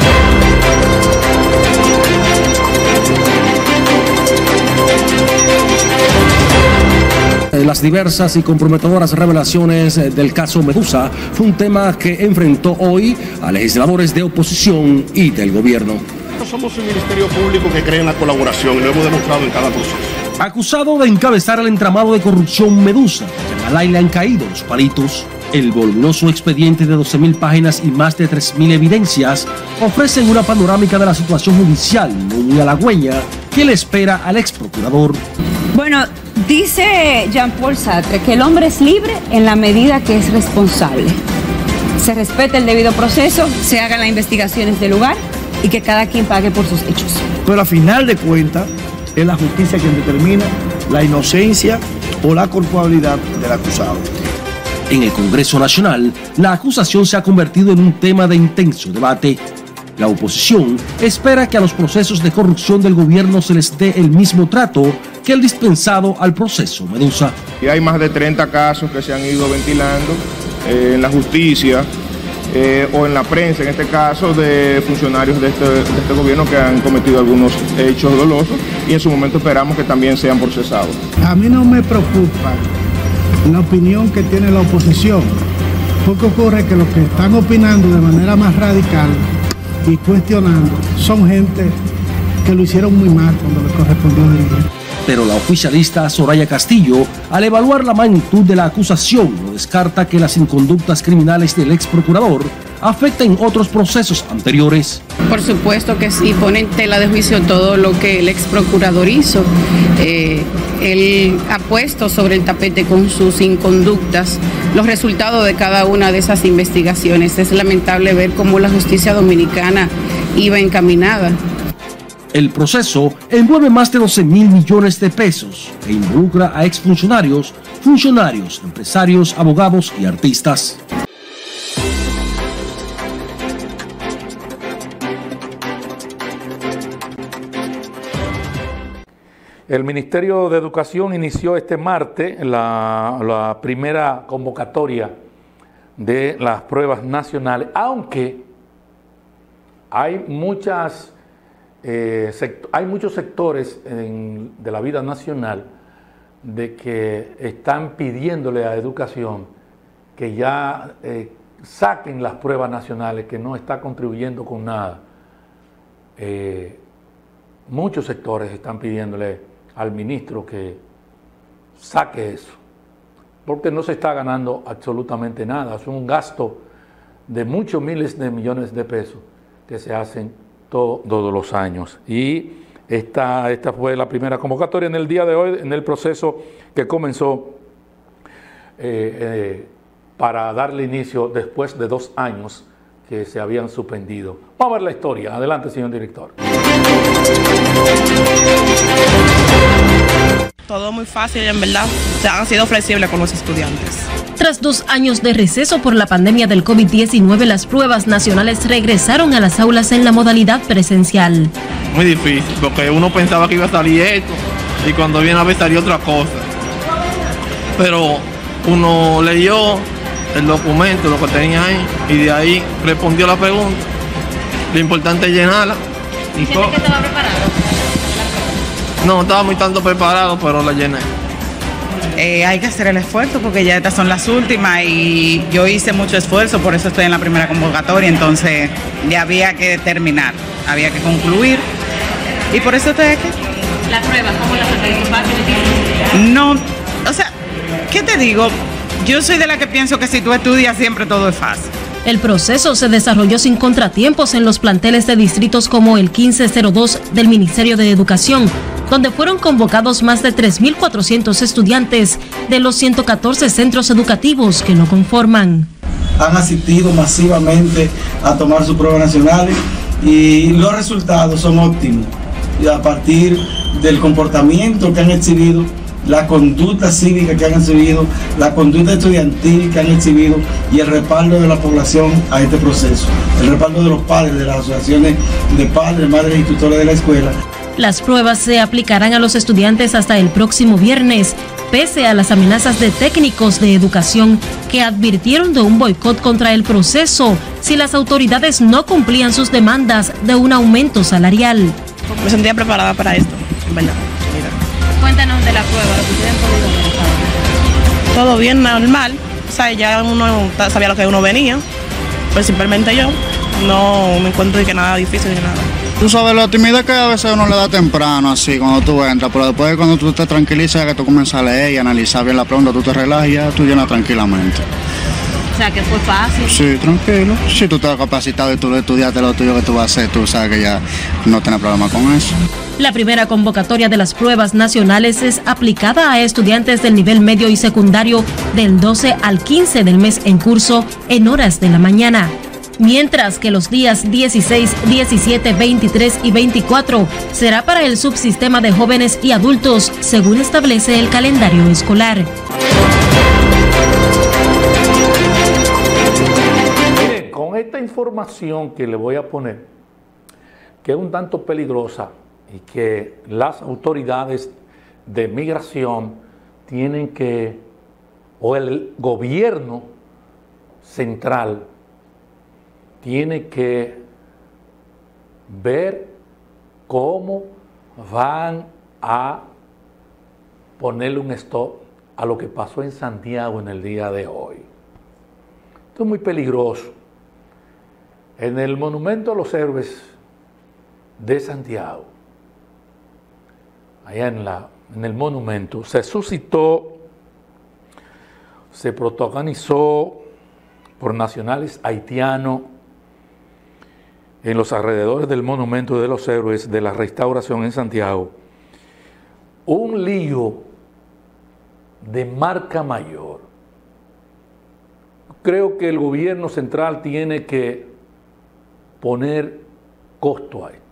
Las diversas y comprometedoras revelaciones del caso Medusa fue un tema que enfrentó hoy a legisladores de oposición y del gobierno. Somos un ministerio público que cree en la colaboración y lo hemos demostrado en cada proceso. Acusado de encabezar el entramado de corrupción Medusa, a Alain le han caído los palitos. El voluminoso expediente de 12.000 páginas y más de 3.000 evidencias ofrecen una panorámica de la situación judicial no muy halagüeña que le espera al ex procurador. Bueno, dice Jean-Paul Sartre que el hombre es libre en la medida que es responsable. Se respete el debido proceso, se hagan las investigaciones del lugar y que cada quien pague por sus hechos. Pero a final de cuentas es la justicia quien determina la inocencia o la culpabilidad del acusado. En el Congreso Nacional, la acusación se ha convertido en un tema de intenso debate. La oposición espera que a los procesos de corrupción del gobierno se les dé el mismo trato que el dispensado al proceso Medusa. Y hay más de 30 casos que se han ido ventilando en la justicia o en la prensa, en este caso, de funcionarios de este gobierno que han cometido algunos hechos dolosos y en su momento esperamos que también sean procesados. A mí no me preocupa la opinión que tiene la oposición, porque ocurre que los que están opinando de manera más radical y cuestionando son gente que lo hicieron muy mal cuando les correspondió dirigir. Pero la oficialista Soraya Castillo, al evaluar la magnitud de la acusación, no descarta que las inconductas criminales del ex procurador afecten otros procesos anteriores. Por supuesto que sí, pone en tela de juicio todo lo que el ex procurador hizo. Él ha puesto sobre el tapete con sus inconductas los resultados de cada una de esas investigaciones. Es lamentable ver cómo la justicia dominicana iba encaminada. El proceso envuelve más de 12.000 millones de pesos e involucra a exfuncionarios, funcionarios, empresarios, abogados y artistas. El Ministerio de Educación inició este martes la primera convocatoria de las pruebas nacionales, aunque hay muchos sectores de la vida nacional de que están pidiéndole a Educación que ya saquen las pruebas nacionales, que no está contribuyendo con nada. Muchos sectores están pidiéndole al ministro que saque eso, porque no se está ganando absolutamente nada. Es un gasto de muchos miles de millones de pesos que se hacen todos los años. Y esta fue la primera convocatoria en el día de hoy, en el proceso que comenzó para darle inicio después de 2 años que se habían suspendido. Vamos a ver la historia. Adelante, señor director. Todo muy fácil, en verdad. Se han sido flexibles con los estudiantes. Tras 2 años de receso por la pandemia del COVID-19, las pruebas nacionales regresaron a las aulas en la modalidad presencial. Muy difícil, porque uno pensaba que iba a salir esto y cuando viene a ver salió otra cosa. Pero uno leyó el documento, lo que tenía ahí, y de ahí respondió la pregunta. Lo importante es llenarla. ¿Sientes que estaba preparado? No estaba muy tanto preparado, pero la llené. Hay que hacer el esfuerzo porque ya estas son las últimas y yo hice mucho esfuerzo, por eso estoy en la primera convocatoria, entonces ya había que terminar, había que concluir y por eso estoy aquí. ¿Las pruebas cómo las has fáciles? No, o sea, ¿qué te digo? Yo soy de la que pienso que si tú estudias siempre todo es fácil. El proceso se desarrolló sin contratiempos en los planteles de distritos como el 1502 del Ministerio de Educación, donde fueron convocados más de 3.400 estudiantes de los 114 centros educativos que lo conforman. Han asistido masivamente a tomar sus pruebas nacionales y los resultados son óptimos. Y a partir del comportamiento que han exhibido la conducta cívica que han exhibido, la conducta estudiantil que han exhibido y el respaldo de la población a este proceso, el respaldo de los padres, de las asociaciones de padres, madres y tutores de la escuela. Las pruebas se aplicarán a los estudiantes hasta el próximo viernes, pese a las amenazas de técnicos de educación que advirtieron de un boicot contra el proceso si las autoridades no cumplían sus demandas de un aumento salarial. Me sentía preparada para esto, en verdad. Mira. Cuéntanos de la prueba, lo que ustedes han podido ver. Todo bien, normal. O sea, ya uno sabía lo que uno venía. Pues simplemente yo no me encuentro de que nada difícil ni nada. Tú sabes, la timidez que a veces uno le da temprano, así, cuando tú entras, pero después cuando tú te tranquilizas, que tú comienzas a leer y analizar bien la pregunta, tú te relajas y ya tú llenas tranquilamente. O sea, que fue fácil. Sí, tranquilo. Si tú estás capacitado y tú estudiaste lo tuyo que tú vas a hacer, tú sabes que ya no tienes problema con eso. La primera convocatoria de las pruebas nacionales es aplicada a estudiantes del nivel medio y secundario del 12 al 15 del mes en curso en horas de la mañana. Mientras que los días 16, 17, 23 y 24 será para el subsistema de jóvenes y adultos, según establece el calendario escolar. Miren, con esta información que le voy a poner, que es un tanto peligrosa y que las autoridades de migración tienen que, o el gobierno central, tiene que ver cómo van a ponerle un stop a lo que pasó en Santiago en el día de hoy. Esto es muy peligroso. En el Monumento a los Héroes de Santiago, allá en el monumento, se suscitó, se protagonizó por nacionales haitianos en los alrededores del Monumento de los Héroes de la Restauración en Santiago, un lío de marca mayor. Creo que el gobierno central tiene que poner costo a esto.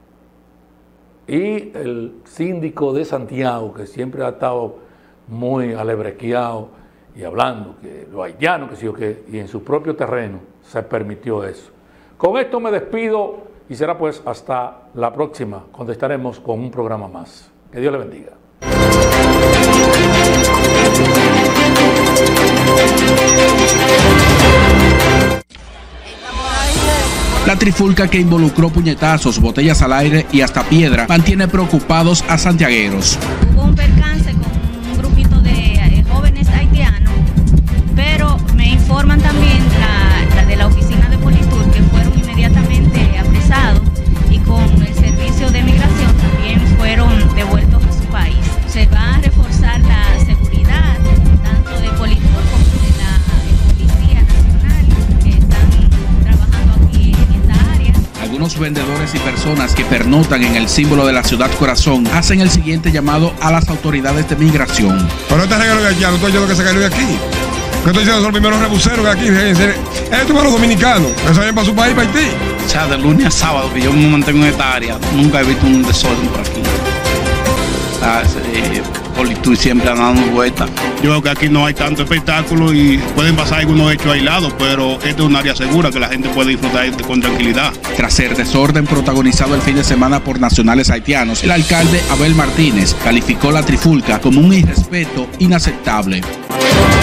Y el síndico de Santiago, que siempre ha estado muy alebrequeado y hablando que los haitianos, que sí o qué, y en su propio terreno se permitió eso. Con esto me despido y será pues hasta la próxima, cuando estaremos con un programa más. Que Dios le bendiga. La trifulca, que involucró puñetazos, botellas al aire y hasta piedra, mantiene preocupados a santiagueros. Hubo un percance con un grupito de jóvenes haitianos, pero me informan también de la oficina de Politur que fueron inmediatamente apresados y con el servicio de migración también fueron devueltos a su país. Se va a reforzar la seguridad tanto de Politur como de la Policía Nacional que están trabajando aquí en esta área. Algunos vendedores y personas que pernotan en el símbolo de la ciudad corazón hacen el siguiente llamado a las autoridades de migración. Pero este regalo de allá, no estoy yo que se cayó de aquí. Que estoy diciendo, son los primeros rebuseros que aquí, fíjense, estos son los dominicanos, que se vayan para su país, para Haití. O sea, de lunes a sábado que yo me mantengo en esta área, nunca he visto un desorden por aquí. Politur siempre andando vueltas. Yo creo que aquí no hay tanto espectáculo y pueden pasar algunos hechos aislados, pero esta es un área segura que la gente puede disfrutar con tranquilidad. Tras el desorden protagonizado el fin de semana por nacionales haitianos, el alcalde Abel Martínez calificó la trifulca como un irrespeto inaceptable.